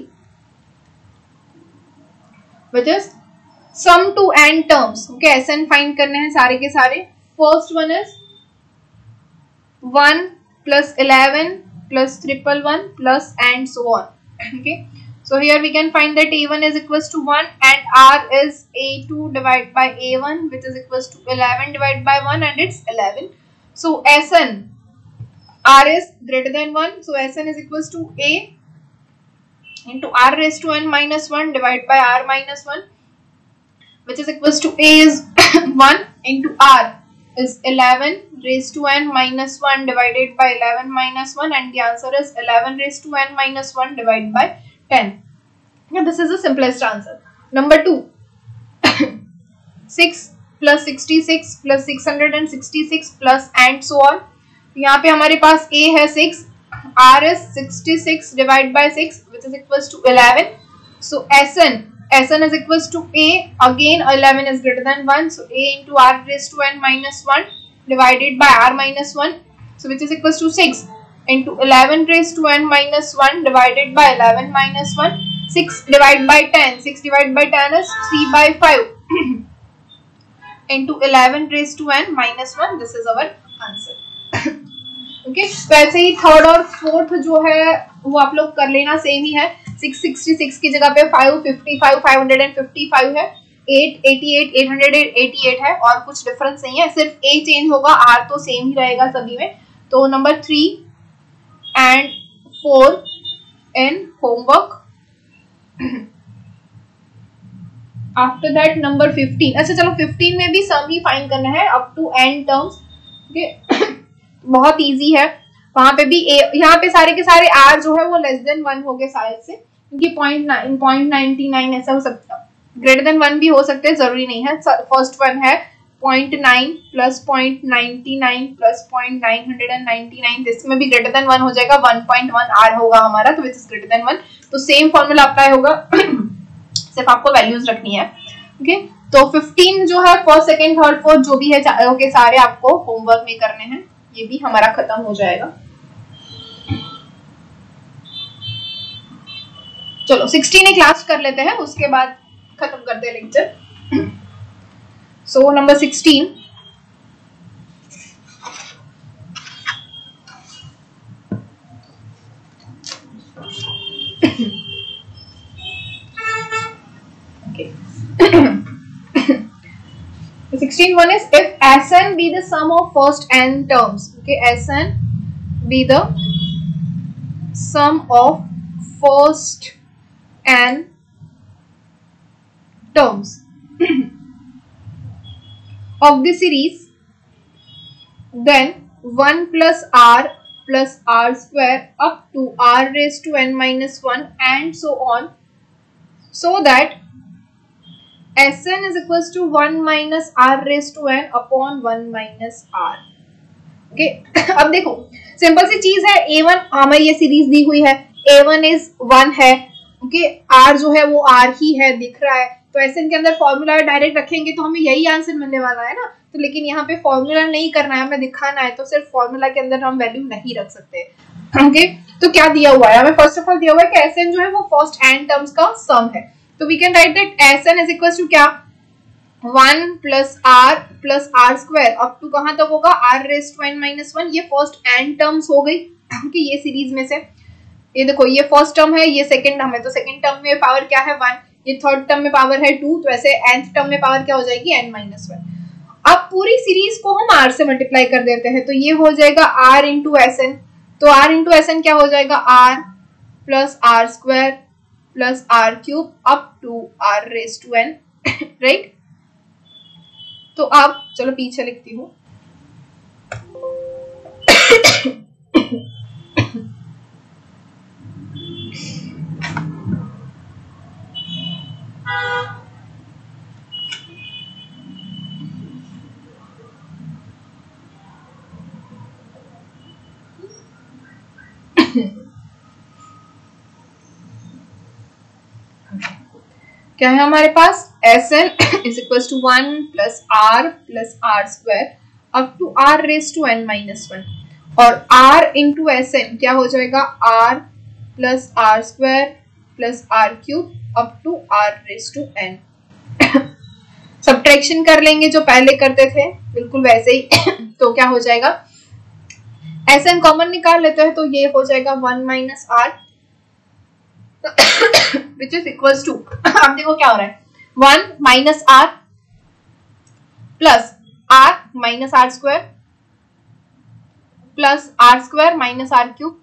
which is sum to end terms. Okay, S N find करने हैं सारे के सारे. First one is one plus eleven plus triple one plus and so on. Okay, so here we can find that A one is equals to one and R is A two divided by A one, which is equals to eleven divided by one, and it's eleven. So Sn r is greater than one, so Sn is equals to a into r raised to n minus one divided by r minus one, which is equals to a is one into r is eleven raised to n minus one divided by eleven minus one, and the answer is eleven raised to n minus one divided by ten. Yeah, this is the simplest answer. Number two, six plus sixty-six plus six hundred sixty-six plus and so on. यहाँ पे हमारे पास a है six, r is sixty-six divided by six, which is equals to eleven. So Sn Sn is equals to a, again eleven is greater than one, so a into r raised to n minus one divided by r minus one, so which is equals to six into eleven raised to n minus one divided by eleven minus one. six divided by ten, six divided by ten is three by five into eleven raised to n minus one. This is our answer. Okay okay, तो ऐसे ही third और fourth जो है वो आप लोग कर लेना, सेम ही है. सिक्स सिक्सटी सिक्स की जगह पे five fifty five, five hundred fifty five है, eight eighty eight, eight hundred eighty eight है, और कुछ डिफरेंस नहीं है, सिर्फ a चेंज होगा, r तो सेम ही रहेगा सभी में. तो number three and four in homework. After that number fifteen. अच्छा चलो फिफ्टीन में भी सम ही फाइंड करना है up to N terms. Okay बहुत इजी है. वहां पे भी a, यहाँ पे सारे के सारे r जो है वो लेस देन वन हो गए शायद से, क्योंकि point nine point ninety nine ऐसा हो सकता है, ग्रेटर देन वन भी हो सकते हैं, जरूरी नहीं है. फर्स्ट वन है point nine plus point ninety nine plus point nine hundred and ninety nine, इसमें भी ग्रेटर देन वन हो जाएगा, वन पॉइंट वन r होगा हमारा, तो which is greater than one. तो सेम फॉर्मूला अप्लाई होगा, सिर्फ आपको वैल्यूज रखनी है. Okay okay? तो फिफ्टीन जो है फर्स्ट सेकंड थर्ड फोर्थ जो भी है ओके सारे आपको होमवर्क में करने हैं. ये भी हमारा खत्म हो जाएगा. चलो सिक्सटीन एक लास्ट कर लेते हैं, उसके बाद खत्म करते हैं lecture. So number sixteen, sixteen one is if Sn be the sum of first n terms. Okay, Sn be the sum of first n terms of the series, then one plus r plus r square up to r raised to n minus one and so on, so that Sn is equals to one minus r raised to n upon one minus r. Okay okay? अब देखो simple सी चीज है, a one हमारी ये series दी हुई है, a one is one है, okay okay? r जो है वो r ही है, दिख रहा है, तो Sn के अंदर फॉर्मूला डायरेक्ट रखेंगे तो हमें यही आंसर मिलने वाला है ना. तो लेकिन यहाँ पे फॉर्मूला नहीं करना है, हमें दिखाना है, तो सिर्फ फॉर्मूला के अंदर हम वैल्यू नहीं रख सकते. Okay okay? तो क्या दिया हुआ है हमें, फर्स्ट ऑफ ऑल दिया हुआ है कि Sn जो है वो फर्स्ट n टर्म्स का सम है. तो we can write that Sn is equal to क्या, one plus R plus are square up to कहां तक होगा, r raise to n minus one. ये फर्स्ट n टर्म्स हो गई कि ये सीरीज में से, ये देखो ये फर्स्ट टर्म है, ये सेकंड टर्म है, तो सेकंड टर्म में पावर क्या है वन, ये थर्ड टर्म में पावर है टू, तो ऐसे nth टर्म में पावर क्या हो जाएगी n माइनस वन. अब पूरी सीरीज को हम r से मल्टीप्लाई कर देते हैं, तो ये हो जाएगा r इंटू एस एन. तो r इंटू एस एन क्या हो जाएगा, r plus are square plus R cube up to R raise to N, right. तो अब चलो पीछे लिखती हूँ. क्या है हमारे पास, Sn is equals to one plus r plus r square up to r raised to n minus one, और r into Sn क्या हो जाएगा, r plus r square plus r cube up to r raised to n. Subtraction कर लेंगे जो पहले करते थे बिल्कुल वैसे ही. तो क्या हो जाएगा, Sn कॉमन निकाल लेते हैं, तो ये हो जाएगा one minus r which is equals to, अब देखो क्या हो रहा है, one minus R plus R minus R square plus are square minus R cube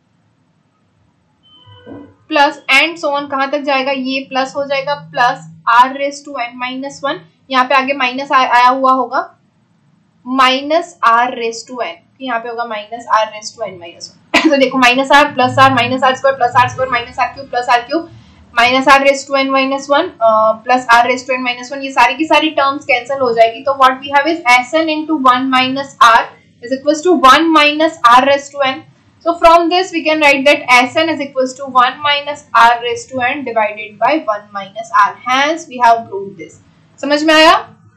plus and so on, कहां तक जाएगा, ये प्लस हो जाएगा plus R raise to N minus one, यहाँ पे आगे माइनस आया हुआ होगा minus R raise to N, यहाँ पे होगा minus R raise to N minus one. तो देखो minus R plus R minus R square plus are square minus R cube plus R cube minus R raise to N minus one plus R raise to N minus one, ये सारी की सारी terms cancel हो जाएगी। तो what we have is S N into one minus R is equals to one minus R raise to N. So from this we can write that Sn is equals to one minus r raised to n divided by one minus r. Hence we have proved this. समझ में आया?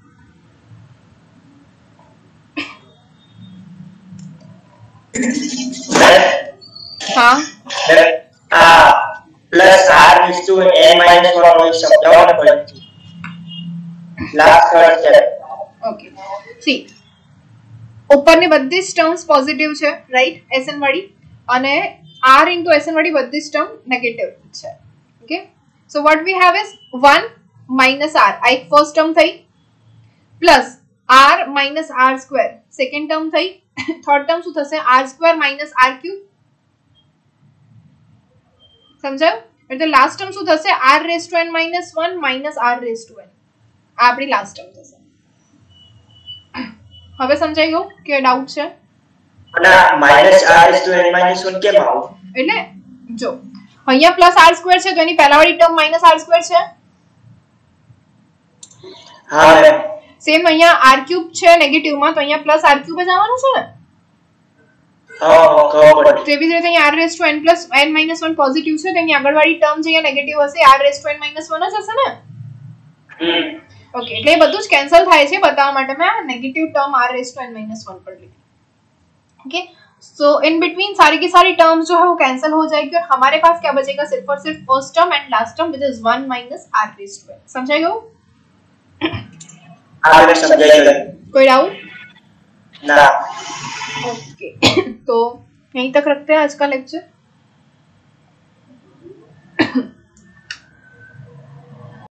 हाँ. Plus r raised to n minus one को समझाओ ना पड़ेगी. Last third step. Okay. See. ઉપર ની બધી જ ટર્મ્સ પોઝિટિવ છે, રાઈટ, Sn વાળી, અને r into Sn વાળી બધી જ ટર્મ નેગેટિવ છે. Okay, so what we have is one minus r, આ એક ફર્સ્ટ ટર્મ થઈ, plus r minus r square second term થઈ, થર્ડ ટર્મ શું થશે r square minus r cube, સમજાયું? એટલે લાસ્ટ ટર્મ શું થશે r raised to n minus one minus r raised to n, આ આપણી લાસ્ટ ટર્મ થશે. હવે સમજાઈ ગયું કે ડાઉટ છે? અને minus r raised to n minus one કેમ આવું? એટલે જો અહીંયા પ્લસ r સ્ક્વેર છે તો એની પહેલાવાળી ટર્મ માઈનસ r સ્ક્વેર છે. હા મેમ. સેમ અહીંયા r ક્યુબ છે નેગેટિવ માં, તો અહીંયા પ્લસ r ક્યુબ જ આવવાનું છે ને? હા, ખબર પડી. તો એવી જ રીતે અહીંયા r raised to n plus n minus one positive છે, તો એની આગળવાળી ટર્મ જે અહીંયા નેગેટિવ હશે r raised to n minus one જ હશે ને? હમ. ઓકે, એટલે એ બધું જ કેન્સલ થાય છે બતાવવા માટે મેં negative term r raised to n minus one पर लिखी. ओके, सो इन बिटवीन सारी की सारी टर्म्स जो है वो कैंसिल हो जाएगी और हमारे पास क्या बचेगा, सिर्फ और सिर्फ first term and last term which is one minus r raised to n. समझाएगा वो? हाँ मैं समझ गया. कोई डाउट? ना. ओके, तो यहीं तक रखते हैं आज का लेक्चर.